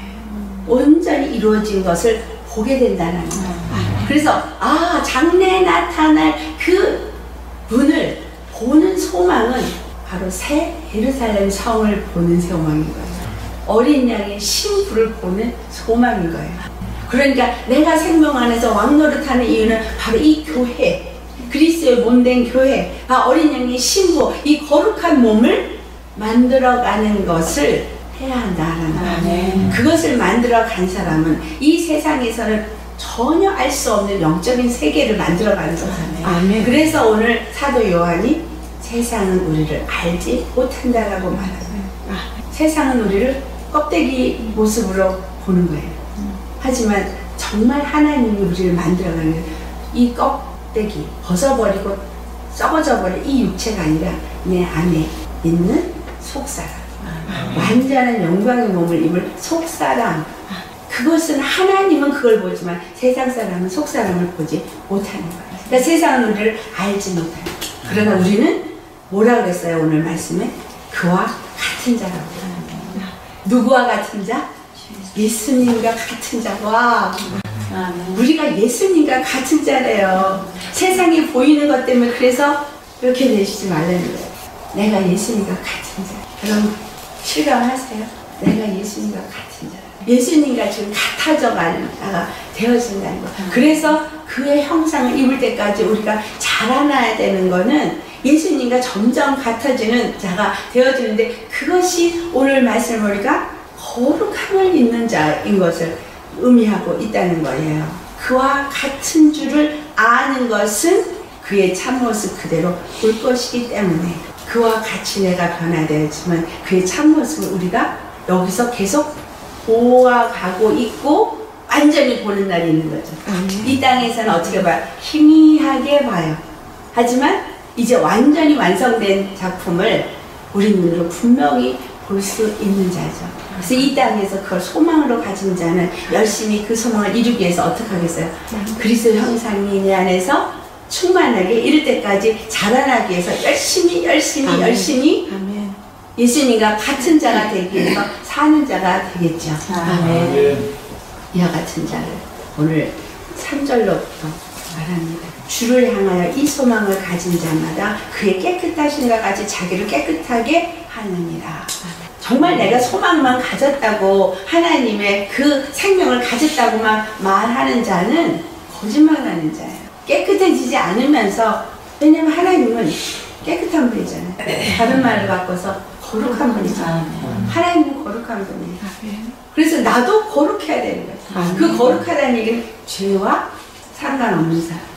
온전히 이루어진 것을 보게 된다는 거예요. 그래서 아 장래에 나타날 그 분을 보는 소망은 바로 새 예루살렘 성을 보는 소망인 거예요. 어린 양의 신부를 보는 소망인 거예요. 그러니까 내가 생명 안에서 왕노릇하는 이유는 바로 이 교회, 그리스도의 몸된 교회, 어린 양의 신부, 이 거룩한 몸을 만들어가는 것을 해야 한다라는 거예요. 그것을 만들어간 사람은 이 세상에서는 전혀 알 수 없는 영적인 세계를 만들어가는 거예요. 그래서 오늘 사도 요한이 세상은 우리를 알지 못한다라고 말하고요. 아, 세상은 우리를 껍데기 모습으로 보는 거예요. 하지만 정말 하나님이 우리를 만들어가는 이 껍데기 벗어버리고 썩어져 버린 이 육체가 아니라 내 안에 있는 속사람, 완전한 영광의 몸을 입을 속사람, 그것은 하나님은 그걸 보지만 세상 사람은 속사람을 보지 못하는 거예요. 그러니까 세상은 우리를 알지 못해요. 그러나 우리는 뭐라 그랬어요? 오늘 말씀에 그와 같은 자라고. 누구와 같은 자? 예수님과 같은 자와. 우리가 예수님과 같은 자래요. 세상에 보이는 것 때문에 그래서 이렇게 내시지 말라는 거예요. 내가 예수님과 같은 자. 여러분 실감하세요? 내가 예수님과 같은 자. 예수님과 지금 같아져 가다가 되어진다는 거. 그래서 그의 형상을 입을 때까지 우리가 자라나야 되는 거는 예수님과 점점 같아지는 자가 되어지는데, 그것이 오늘 말씀 우리가 거룩함을 입는 자인 것을 의미하고 있다는 거예요. 그와 같은 줄을 아는 것은 그의 참모습 그대로 볼 것이기 때문에 그와 같이 내가 변화되었지만 그의 참모습을 우리가 여기서 계속 보아가고 있고 완전히 보는 날이 있는 거죠. 음. 이 땅에서는 어떻게 봐요? 희미하게 봐요. 하지만 이제 완전히 완성된 작품을 우리 눈으로 분명히 볼 수 있는 자죠. 그래서 이 땅에서 그걸 소망으로 가진 자는 열심히 그 소망을 이루기 위해서 어떻게 하겠어요? 음. 그리스도 형상이 내 안에서 충만하게 이를 때까지 자라나기 위해서 열심히 열심히 아멘. 열심히 아멘. 예수님과 같은 자가 되기 위해서 사는 자가 되겠죠. 아멘. 이와 같은 자를 오늘 삼 절로부터 말합니다. 주를 향하여 이 소망을 가진 자마다 그의 깨끗하신과 같이 자기를 깨끗하게 하느니라. 정말 내가 소망만 가졌다고 하나님의 그 생명을 가졌다고만 말하는 자는 거짓말하는 자예요. 깨끗해지지 않으면서, 왜냐면 하나님은 깨끗한 분이잖아요. 다른 말을 바꿔서 거룩한 분이잖아요. 하나님은 거룩한 분이에요. 그래서 나도 거룩해야 되는 거예요. 그 거룩하다는 얘기는 죄와 상관없는 사람,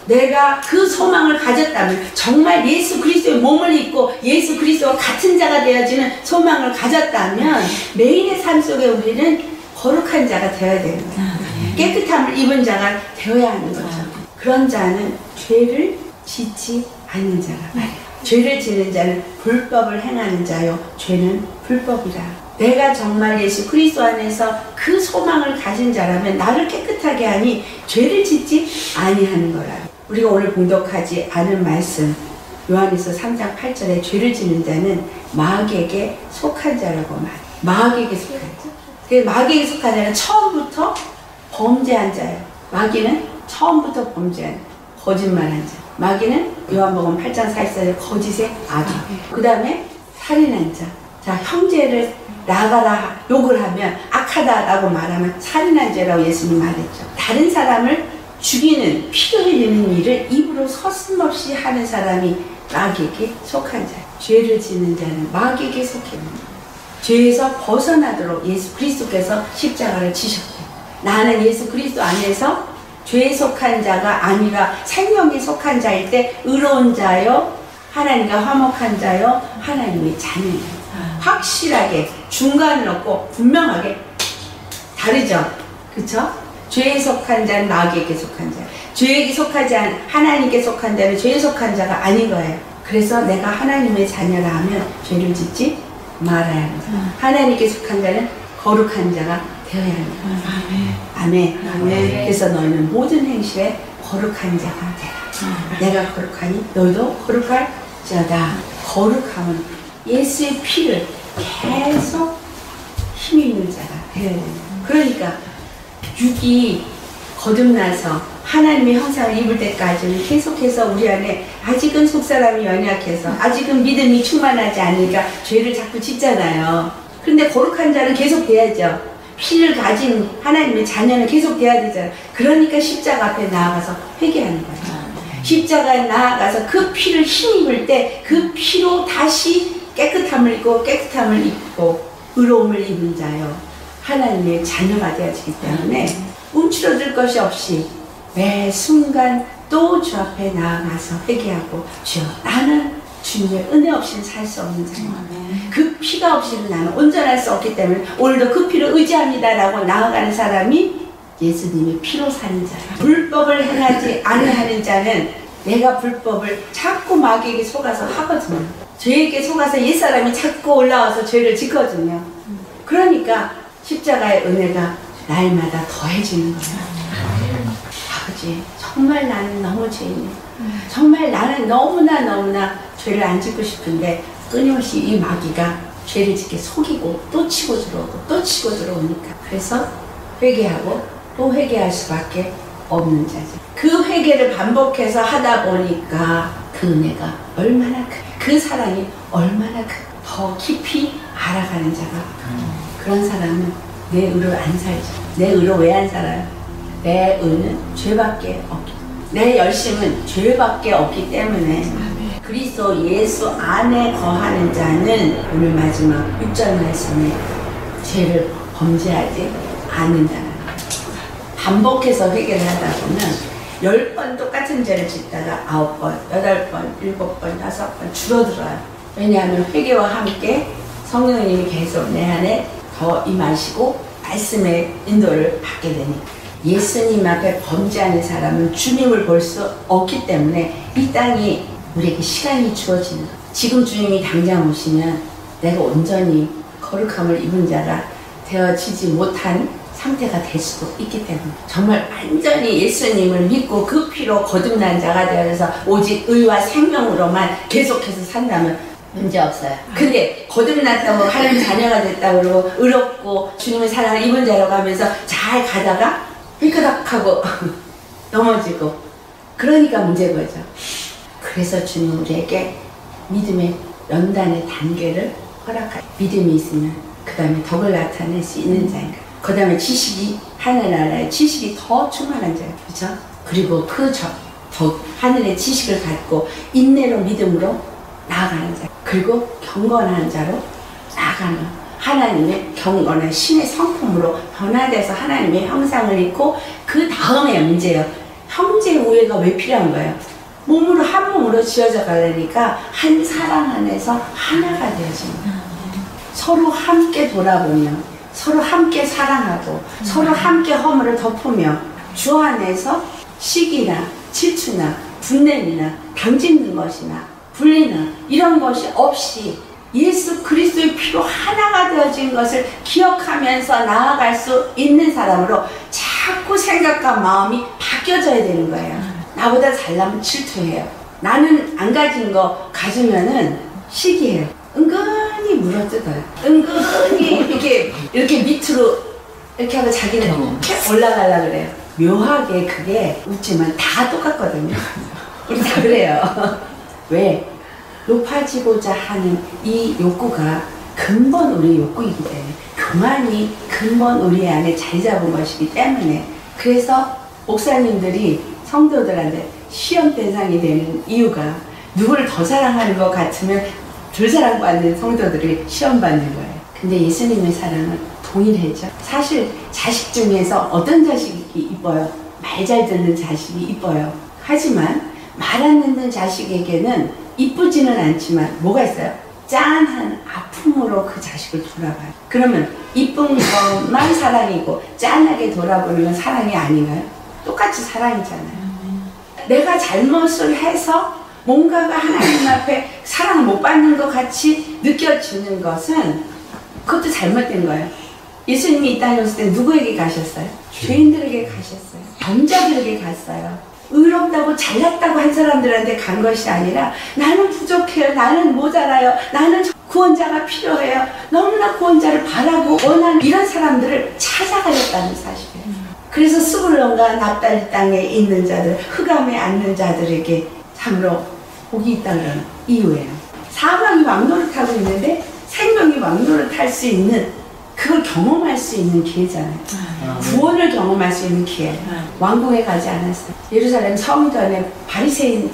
내가 그 소망을 가졌다면, 정말 예수 그리스도의 몸을 입고 예수 그리스도와 같은 자가 되어지는 소망을 가졌다면 매일의 삶 속에 우리는 거룩한 자가 되어야 되는 거예요. 깨끗함을 입은 자가 되어야 하는 거죠. 그런 자는 죄를 짓지 않는 자라 말이에요. 죄를 짓는 자는 불법을 행하는 자요, 죄는 불법이라. 내가 정말 예수 그리스도 안에서 그 소망을 가진 자라면 나를 깨끗하게 하니 죄를 짓지 아니하는 거라. 우리가 오늘 봉독하지 않은 말씀, 요한일서 삼 장 팔 절에 죄를 짓는 자는 마귀에게 속한 자라고 말해요. 마귀에게 속한 자. 그 마귀에게 속한 자는 처음부터 범죄한 자예요. 마귀는 처음부터 범죄한, 거짓말한 자. 마귀는 요한복음 팔 장 사십사 절 거짓의 아기. 그 다음에 살인한 자. 자, 형제를 나가라 욕을 하면, 악하다라고 말하면 살인한 죄라고 예수님 말했죠. 다른 사람을 죽이는, 피를 흘리는 일을 입으로 서슴없이 하는 사람이 마귀에게 속한 자예요. 죄를 짓는 자는 마귀에게 속합니다. 죄에서 벗어나도록 예수 그리스도께서 십자가를 지셨고, 나는 예수 그리스도 안에서 죄에 속한 자가 아니라 생명에 속한 자일 때 의로운 자요, 하나님과 화목한 자요, 하나님의 자녀예요. 확실하게 중간을 없고 분명하게 다르죠. 그쵸? 죄에 속한 자는 마귀에게 속한 자, 죄에게 속하지 않은 하나님께 속한 자는 죄에 속한 자가 아닌 거예요. 그래서 내가 하나님의 자녀라 하면 죄를 짓지 말아야 합니다. 음. 하나님께 속한 자는 거룩한 자가 되어야 합니다. 음. 아멘. 아멘. 아멘. 그래서 너희는 모든 행실에 거룩한 자가 되라. 음. 내가 거룩하니 너희도 거룩할지어다. 거룩함은 예수의 피를 계속 힘이 있는 자가 되어야 됩니다. 그러니까 육이 거듭나서 하나님의 형상을 입을 때까지는 계속해서 우리 안에 아직은 속사람이 연약해서 아직은 믿음이 충만하지 않으니까 죄를 자꾸 짓잖아요. 그런데 거룩한 자는 계속 돼야죠. 피를 가진 하나님의 자녀는 계속 돼야 되잖아요. 그러니까 십자가 앞에 나아가서 회개하는 거예요. 십자가에 나아가서 그 피를 힘입을 때 그 피로 다시 깨끗함을 입고 깨끗함을 입고 의로움을 입은 자요, 하나님의 자녀가 되어지기 때문에 움츠러들 것이 없이 매 순간 또 주 앞에 나아가서 회개하고, 주여 나는 주님의 은혜 없이는 살 수 없는 자입니다. 그 피가 없이는 나는 온전할 수 없기 때문에 오늘도 그 피를 의지합니다 라고 나아가는 사람이 예수님의 피로 사는 자예요. 불법을 행하지 아니하는 자는 내가 불법을 자꾸 마귀에게 속아서 하거든요. 죄에게 속아서 옛사람이 자꾸 올라와서 죄를 짓거든요. 그러니까 십자가의 은혜가 날마다 더해지는 거예요. 아버지, 정말 나는 너무 죄인이에요. 정말 나는 너무나 너무나 죄를 안 짓고 싶은데 끊임없이 이 마귀가 죄를 짓게 속이고 또 치고 들어오고 또 치고 들어오니까, 그래서 회개하고 또 회개할 수밖에 없는 자죠. 그 회개를 반복해서 하다 보니까 그 은혜가 얼마나 크, 그 사랑이 얼마나 크, 더 깊이 알아가는 자가, 그런 사람은 내 의로 안 살죠. 내 의로 왜 안 살아요? 내 의는 죄밖에 없기, 내 열심은 죄밖에 없기 때문에 그리스도 예수 안에 거하는 자는 오늘 마지막 육 절 말씀에 죄를 범죄하지 않는다는, 반복해서 회개를 하다 보면 열 번 똑같은 죄를 짓다가 아홉 번, 여덟 번, 일곱 번, 다섯 번 줄어들어요. 왜냐하면 회개와 함께 성령님이 계속 내 안에 더 임하시고 말씀의 인도를 받게 되니까. 예수님 앞에 범죄하는 사람은 주님을 볼 수 없기 때문에 이 땅이 우리에게 시간이 주어지는 거예요. 지금 주님이 당장 오시면 내가 온전히 거룩함을 입은 자가 되어지지 못한 상태가 될 수도 있기 때문에, 정말 완전히 예수님을 믿고 그 피로 거듭난 자가 되어서 오직 의와 생명으로만 계속해서 산다면 문제 없어요. 근데 거듭났다고 하나님 자녀가 됐다고 그러고 의롭고 주님의 사랑을 입은 자라고 하면서 잘 가다가 휘끄덕하고 넘어지고, 그러니까 문제인 거죠. 그래서 주님 우리에게 믿음의 연단의 단계를 허락하죠. 믿음이 있으면 그 다음에 덕을 나타낼 수 있는 자인가, 그 다음에 지식이, 하늘나라의 지식이 더 충만한 자예요. 그렇죠? 그리고 그 저, 더 하늘의 지식을 갖고 인내로 믿음으로 나아가는 자, 그리고 경건한 자로 나아가는, 하나님의 경건한 신의 성품으로 변화돼서 하나님의 형상을 입고, 그 다음에 문제예요. 형제 우애가 왜 필요한 거예요? 몸으로 한 몸으로 지어져 가려니까 한 사랑 안에서 하나가 되어지는 거예요. 서로 함께 돌아보며 서로 함께 사랑하고 서로 함께 허물을 덮으며 주 안에서 시기나 질투나 분냄이나 당짓는 것이나 분리나 이런 것이 없이 예수 그리스도의 피로 하나가 되어진 것을 기억하면서 나아갈 수 있는 사람으로 자꾸 생각과 마음이 바뀌어져야 되는 거예요. 나보다 잘나면 질투해요. 나는 안 가진 거 가지면은 시기해요. 은근히 물어뜯어요. 은근히 이렇게 이렇게 밑으로 이렇게 하고 자기는 이렇게 올라가려고 그래요. 묘하게 그게 웃지만 다 똑같거든요. 우리 다 그래요. 왜? 높아지고자 하는 이 욕구가 근본 우리 욕구이기 때문에, 교만이 근본 우리 안에 자리 잡은 것이기 때문에, 그래서 목사님들이 성도들한테 시험 대상이 되는 이유가 누구를 더 사랑하는 것 같으면 덜 사랑받는 성도들이 시험 받는 거예요. 근데 예수님의 사랑은 동일해져. 사실 자식 중에서 어떤 자식이 이뻐요? 말 잘 듣는 자식이 이뻐요. 하지만 말 안 듣는 자식에게는 이쁘지는 않지만 뭐가 있어요? 짠한 아픔으로 그 자식을 돌아봐요. 그러면 이쁜 것만 사랑이고 짠하게 돌아보는 건 사랑이 아닌가요? 똑같이 사랑이잖아요. 내가 잘못을 해서 뭔가가 하나님 앞에 사랑을 못 받는 것 같이 느껴지는 것은 그것도 잘못된 거예요. 예수님이 이 땅에 오실 때 누구에게 가셨어요? 죄인들에게 가셨어요. 병자들에게 갔어요. 의롭다고 잘났다고 한 사람들한테 간 것이 아니라 나는 부족해요. 나는 모자라요. 나는 구원자가 필요해요. 너무나 구원자를 바라고 원하는 이런 사람들을 찾아가셨다는 사실이에요. 그래서 스불론과 납달리 땅에 있는 자들, 흑암에 앉는 자들에게 참으로 복이 있다는 이유예요. 사망이 왕노릇하고 있는데 생명이 왕노릇할 수 있는, 그걸 경험할 수 있는 기회잖아요. 아, 구원을 경험할 수 있는 기회. 아, 왕궁에 가지 않았어요. 예루살렘 성전에 바리새인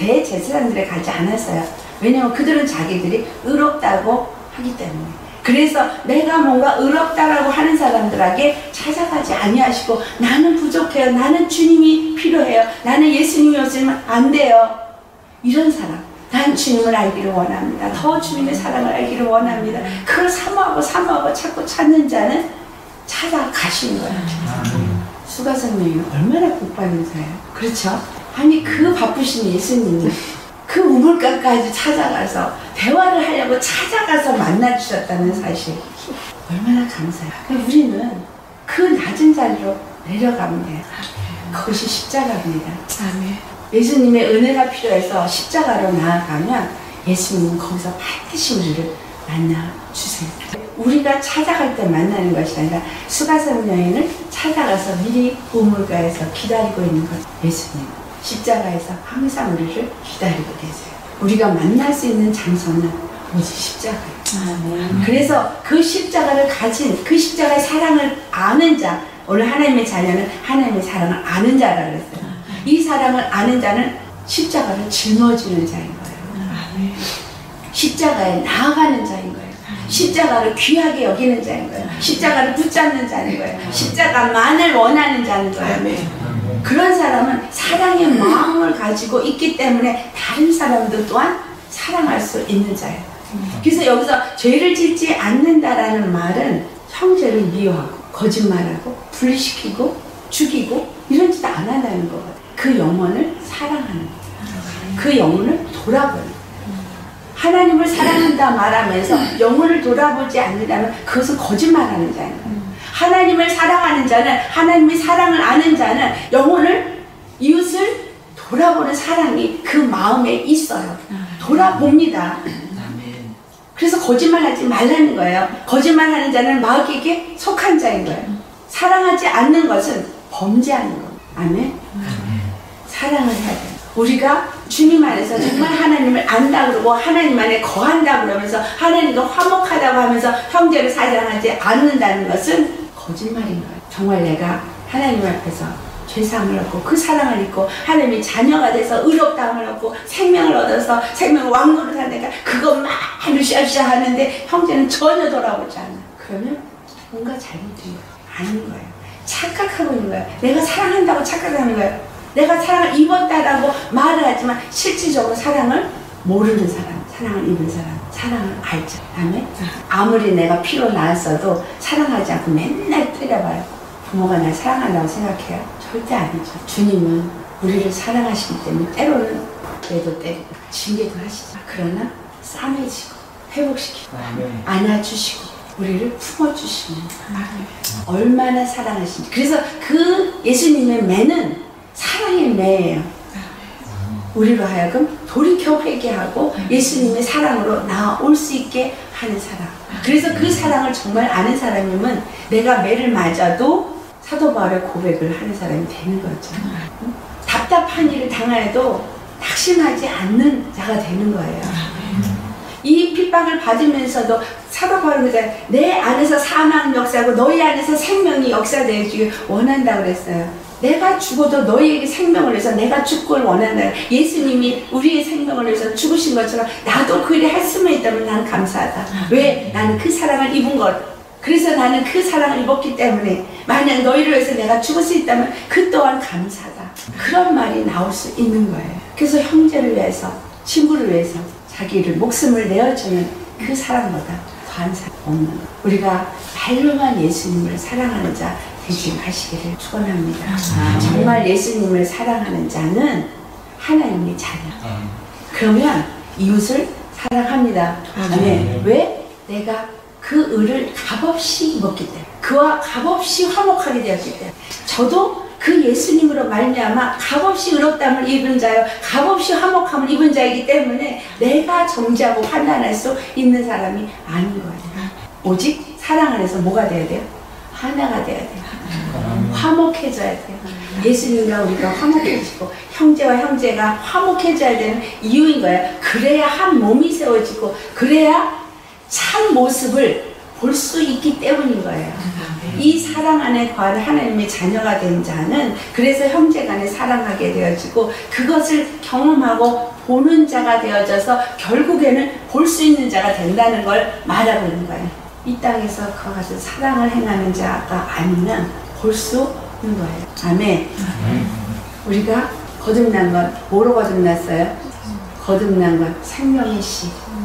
대제사장들에 가지 않았어요. 왜냐하면 그들은 자기들이 의롭다고 하기 때문에. 그래서 내가 뭔가 의롭다라고 하는 사람들에게 찾아가지 아니하시고, 나는 부족해요. 나는 주님이 필요해요. 나는 예수님이 없으면 안 돼요. 이런 사람. 난 주님을 알기를 원합니다. 더 주님의 사랑을 알기를 원합니다. 그걸 사모하고 사모하고 자꾸 찾는 자는 찾아가시는 거예요. 수가성님이 얼마나 복받는 자예요. 그렇죠? 아니 그 바쁘신 예수님이 그 우물가까지 찾아가서 대화를 하려고 찾아가서 만나주셨다는 사실, 얼마나 감사해요. 우리는 그 낮은 자리로 내려가면 돼요. 그것이 십자가입니다. 아멘. 예수님의 은혜가 필요해서 십자가로 나아가면 예수님은 거기서 반드시 우리를 만나주세요. 우리가 찾아갈 때 만나는 것이 아니라 수가성 여인을 찾아가서 미리 우물가에서 기다리고 있는 것. 예수님 십자가에서 항상 우리를 기다리고 계세요. 우리가 만날 수 있는 장소는 오직 십자가예요. 아, 그래서 그 십자가를 가진, 그 십자가의 사랑을 아는 자, 오늘 하나님의 자녀는 하나님의 사랑을 아는 자라 그랬어요. 이 사랑을 아는 자는 십자가를 짊어지는 자인 거예요. 아, 십자가에 나아가는 자인 거예요. 십자가를 귀하게 여기는 자인 거예요. 십자가를 붙잡는 자인 거예요. 십자가만을 원하는 자인 거예요. 그런 사람은 사랑의 마음을 가지고 있기 때문에 다른 사람들 또한 사랑할 수 있는 자예요. 그래서 여기서 죄를 짓지 않는다라는 말은 형제를 미워하고 거짓말하고 분리시키고 죽이고 이런 짓 안 한다는 거거든요. 그 영혼을 사랑하는 거예요. 그 영혼을 돌아보는 거예요. 하나님을 사랑한다 말하면서 영혼을 돌아보지 않는다면 그것은 거짓말하는 자인 거예요. 하나님을 사랑하는 자는, 하나님의 사랑을 아는 자는 영혼을, 이웃을 돌아보는 사랑이 그 마음에 있어요. 돌아봅니다. 그래서 거짓말하지 말라는 거예요. 거짓말하는 자는 마귀에게 속한 자인 거예요. 사랑하지 않는 것은 범죄하는 거예요. 아멘. 사랑을 해야 돼요. 우리가 주님 안에서 정말 하나님을 안다 그러고 하나님 안에 거한다 그러면서 하나님과 화목하다고 하면서 형제를 사랑하지 않는다는 것은 거짓말인 거예요. 정말 내가 하나님 앞에서 죄사함을 얻고 그 사랑을 입고 하나님의 자녀가 돼서 의롭다함을 얻고 생명을 얻어서 생명을 왕노릇 하는 내가 그것만 으쌰으쌰 하는데 형제는 전혀 돌아보지 않아. 그러면 뭔가 잘못된 거예요. 아닌 거예요. 착각하고 있는 거예요. 내가 사랑한다고 착각하는 거예요. 내가 사랑을 입었다라고 말을 하지만 실질적으로 사랑을 모르는 사람, 사랑을 입은 사람, 사랑을 알죠. 다음에 아무리 내가 피로 나왔어도 사랑하지 않고 맨날 때려봐요. 부모가 날 사랑한다고 생각해요? 절대 아니죠. 주님은 우리를 사랑하시기 때문에 때로는 때도 때리고 징계도 하시죠. 그러나 싸매지고 회복시키고 안아주시고 우리를 품어주시는 얼마나 사랑하신지. 그래서 그 예수님의 매는 사랑의 매예요. 우리로 하여금 돌이켜 회개하고 예수님의 사랑으로 나올 수 있게 하는 사랑. 그래서 그 사랑을 정말 아는 사람이면 내가 매를 맞아도 사도 바울의 고백을 하는 사람이 되는 거죠. 답답한 일을 당해도 낙심하지 않는 자가 되는 거예요. 이 핍박을 받으면서도 사도 바울은 내 안에서 사망 역사하고 너희 안에서 생명이 역사되기 원한다고 그랬어요. 내가 죽어도 너희에게 생명을 위해서 내가 죽고를 원한다. 예수님이 우리의 생명을 위해서 죽으신 것처럼 나도 그 일을 할 수만 있다면 나는 감사하다. 왜? 나는 그 사랑을 입은 것. 그래서 나는 그 사랑을 입었기 때문에 만약 너희를 위해서 내가 죽을 수 있다면 그 또한 감사하다. 그런 말이 나올 수 있는 거예요. 그래서 형제를 위해서, 친구를 위해서 자기를 목숨을 내어주는 그 사랑보다 더한 사랑 없는 거예요. 우리가 말로만 예수님을 사랑하는 자 되지 마시기를 축원합니다. 아, 정말 예수님을 사랑하는 자는 하나님의 자녀. 아. 그러면 이웃을 사랑합니다. 아, 네. 왜? 내가 그 의를 값없이 입었기 때문에, 그와 값없이 화목하게 되었기 때문에, 저도 그 예수님으로 말미암아 값없이 의롭다함을 입은 자요 값없이 화목함을 입은 자이기 때문에 내가 정죄하고 판단할 수 있는 사람이 아닌 거예요. 오직 사랑 안에서 뭐가 돼야 돼요? 하나가 돼야 돼요. 화목해져야 돼요. 예수님과 우리가 화목해지고 형제와 형제가 화목해져야 되는 이유인 거예요. 그래야 한 몸이 세워지고 그래야 참 모습을 볼 수 있기 때문인 거예요. 이 사랑 안에 거하는 하나님의 자녀가 된 자는 그래서 형제 간에 사랑하게 되어지고 그것을 경험하고 보는 자가 되어져서 결국에는 볼 수 있는 자가 된다는 걸 말하고 있는 거예요. 이 땅에서 그와 같은 사랑을 행하는 자가 아니면 볼 수 없는 거예요. 아멘. 우리가 거듭난 건 뭐로 거듭났어요? 거듭난 건 생명의 씨,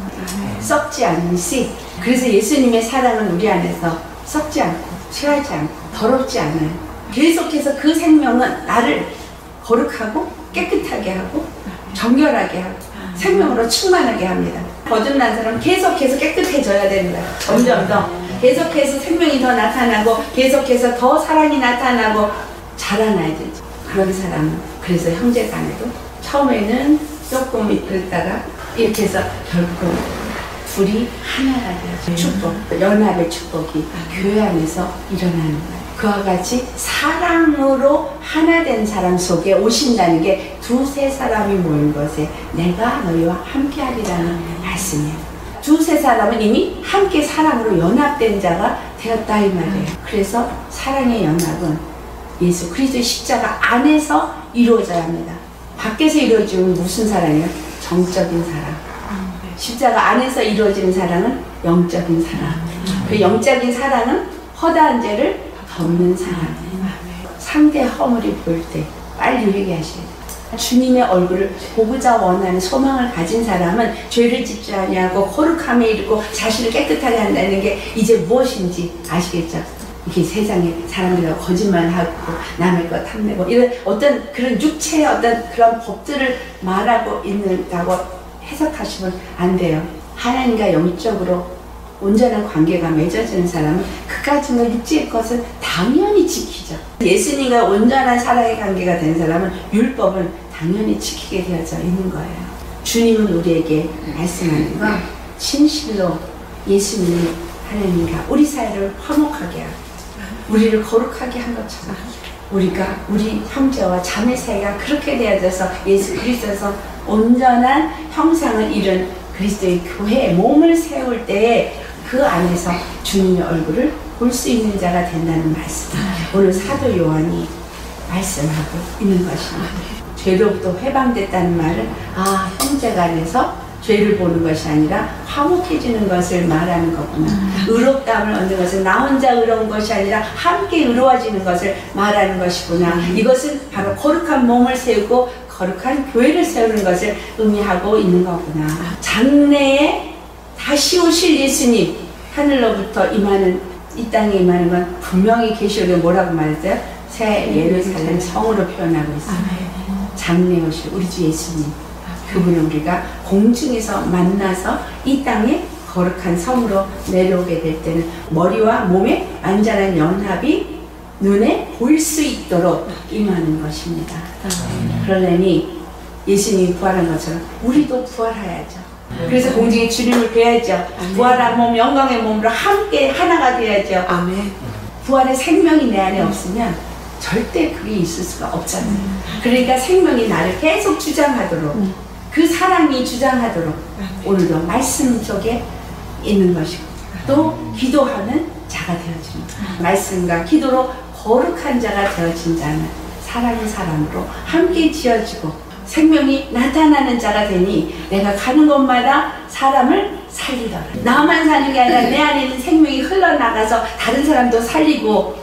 썩지 않는 씨. 그래서 예수님의 사랑은 우리 안에서 썩지 않고 취하지 않고 더럽지 않아요. 계속해서 그 생명은 나를 거룩하고 깨끗하게 하고 정결하게 하고 생명으로 충만하게 합니다. 거듭난 사람은 계속해서 깨끗해져야 되는 거예요. 점점 더 계속해서 생명이 더 나타나고 계속해서 더 사랑이 나타나고 자라나야 되죠. 그런 사람은 그래서 형제 간에도 처음에는 조금 이끌다가 이렇게 해서 결국은 둘이 하나가 되어서 축복, 연합의 축복이 교회 안에서 일어나는 거예요. 그와 같이 사랑으로 하나 된 사람 속에 오신다는 게 두세 사람이 모인 것에 내가 너희와 함께 하리라는 말씀이에요. 두세 사람은 이미 함께 사랑으로 연합된 자가 되었다 이 말이에요. 그래서 사랑의 연합은 예수 그리스도의 십자가 안에서 이루어져야 합니다. 밖에서 이루어지면 무슨 사랑이에요? 정적인 사랑. 십자가 안에서 이루어지는 사랑은 영적인 사랑. 그 영적인 사랑은 허다한 죄를 덮는 사랑. 상대 허물이 보일 때 빨리 회개하셔야 돼요. 주님의 얼굴을 보고자 원하는 소망을 가진 사람은 죄를 짓지 아니하고 거룩함에 이르고 자신을 깨끗하게 한다는 게 이제 무엇인지 아시겠죠? 이게 세상에 사람들과 거짓말하고 남의 것 탐내고 이런 어떤 그런 육체의 어떤 그런 법들을 말하고 있는다고 해석하시면 안 돼요. 하나님과 영적으로 온전한 관계가 맺어지는 사람은 그까짓 육체의 것은 당연히 지키죠. 예수님과 온전한 사랑의 관계가 된 사람은 율법은 당연히 지키게 되어져 있는 거예요. 주님은 우리에게 말씀하는 건 진실로 예수님이 하나님과 우리 사이를 화목하게 하고 우리를 거룩하게 한 것처럼 우리가 우리 형제와 자매 사이가 그렇게 되어져서 예수 그리스도에서 온전한 형상을 이룬 그리스도의 교회에 몸을 세울 때에 그 안에서 주님의 얼굴을 볼 수 있는 자가 된다는 말씀. 오늘 사도 요한이 말씀하고 있는 것입니다. 죄로부터 해방됐다는 말은 아 형제 간에서 죄를 보는 것이 아니라 화목해지는 것을 말하는 거구나. 음. 의롭다함을 얻는 것은 나 혼자 의로운 것이 아니라 함께 의로워지는 것을 말하는 것이구나. 음. 이것은 바로 거룩한 몸을 세우고 거룩한 교회를 세우는 것을 의미하고 있는 거구나. 장래에 다시 오실 예수님, 하늘로부터 임하는, 이 땅에 임하는 건 분명히 계시록에 뭐라고 말했어요? 새 예루살렘 성으로 표현하고 있어요. 장래에 오실 우리 주 예수님, 그분을 우리가 공중에서 만나서 이 땅에 거룩한 성으로 내려오게 될 때는 머리와 몸의 완전한 연합이 눈에 보일 수 있도록 임하는 것입니다. 그러려니 예수님이 부활한 것처럼 우리도 부활해야죠. 그래서 공중에 주님을 뵈야죠. 부활한 몸, 영광의 몸으로 함께 하나가 되어야죠. 아멘. 부활의 생명이 내 안에 없으면 절대 그게 있을 수가 없잖아요. 그러니까 생명이 나를 계속 주장하도록, 그 사랑이 주장하도록 오늘도 말씀 속에 있는 것이고, 또 기도하는 자가 되어지는 거예요. 말씀과 기도로 거룩한 자가 되어진 자는 사랑의 사람으로 함께 지어지고 생명이 나타나는 자가 되니 내가 가는 곳마다 사람을 살리더라. 나만 사는 게 아니라 내 안에 있는 생명이 흘러나가서 다른 사람도 살리고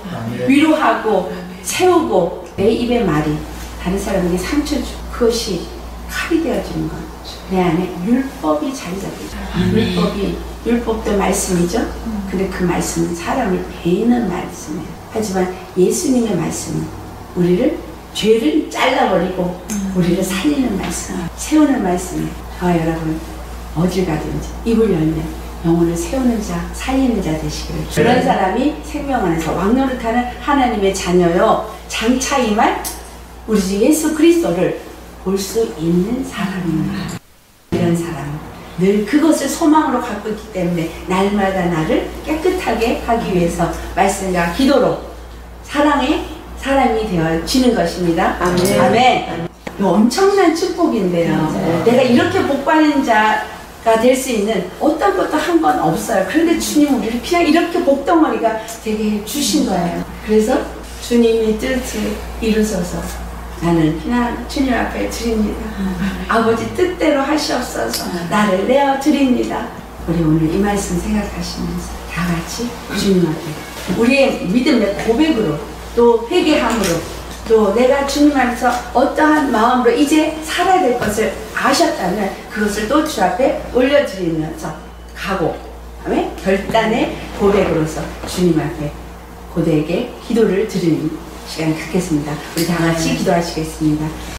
위로하고 세우고, 내 입의 말이 다른 사람에게 상처 주고 그것이 칼이 되어지는 것. 내 안에 율법이 자리 잡히죠. 율법이, 율법도 말씀이죠. 근데 그 말씀은 사람을 베이는 말씀이에요. 하지만 예수님의 말씀은 우리를, 죄를 잘라버리고 우리를 살리는 말씀, 세우는 말씀이에요. 아, 여러분 어딜 가든지 입을 열면 영혼을 세우는 자, 살리는 자 되시기를. 그런 사람이 생명 안에서 왕노릇하는 하나님의 자녀요, 장차 임할 우리 주 예수 그리스도를 볼 수 있는 사람입니다. 이런 사람은 늘 그것을 소망으로 갖고 있기 때문에 날마다 나를 깨끗하게 하기 위해서 말씀과 기도로 사랑의 사람이 되어지는 것입니다. 아멘. 아멘. 엄청난 축복인데요. 네. 내가 이렇게 복받는 자가 될 수 있는 어떤 것도 한 건 없어요. 그런데 주님 우리를 그냥 이렇게 복덩어리가 되게 주신 거예요. 그래서 주님의 뜻을 이루소서. 나는 그냥 주님 앞에 드립니다. 음. 아버지 뜻대로 하시옵소서. 음. 나를 내어 드립니다. 우리 오늘 이 말씀 생각하시면서 다 같이 주님 앞에 우리의 믿음의 고백으로, 또 회개함으로, 또 내가 주님 안에서 어떠한 마음으로 이제 살아야 될 것을 아셨다면 그것을 또 주 앞에 올려드리면서 가고, 다음에 결단의 고백으로서 주님 앞에 고대에게 기도를 드리는 시간 갖겠습니다. 우리 다 같이 기도하시겠습니다.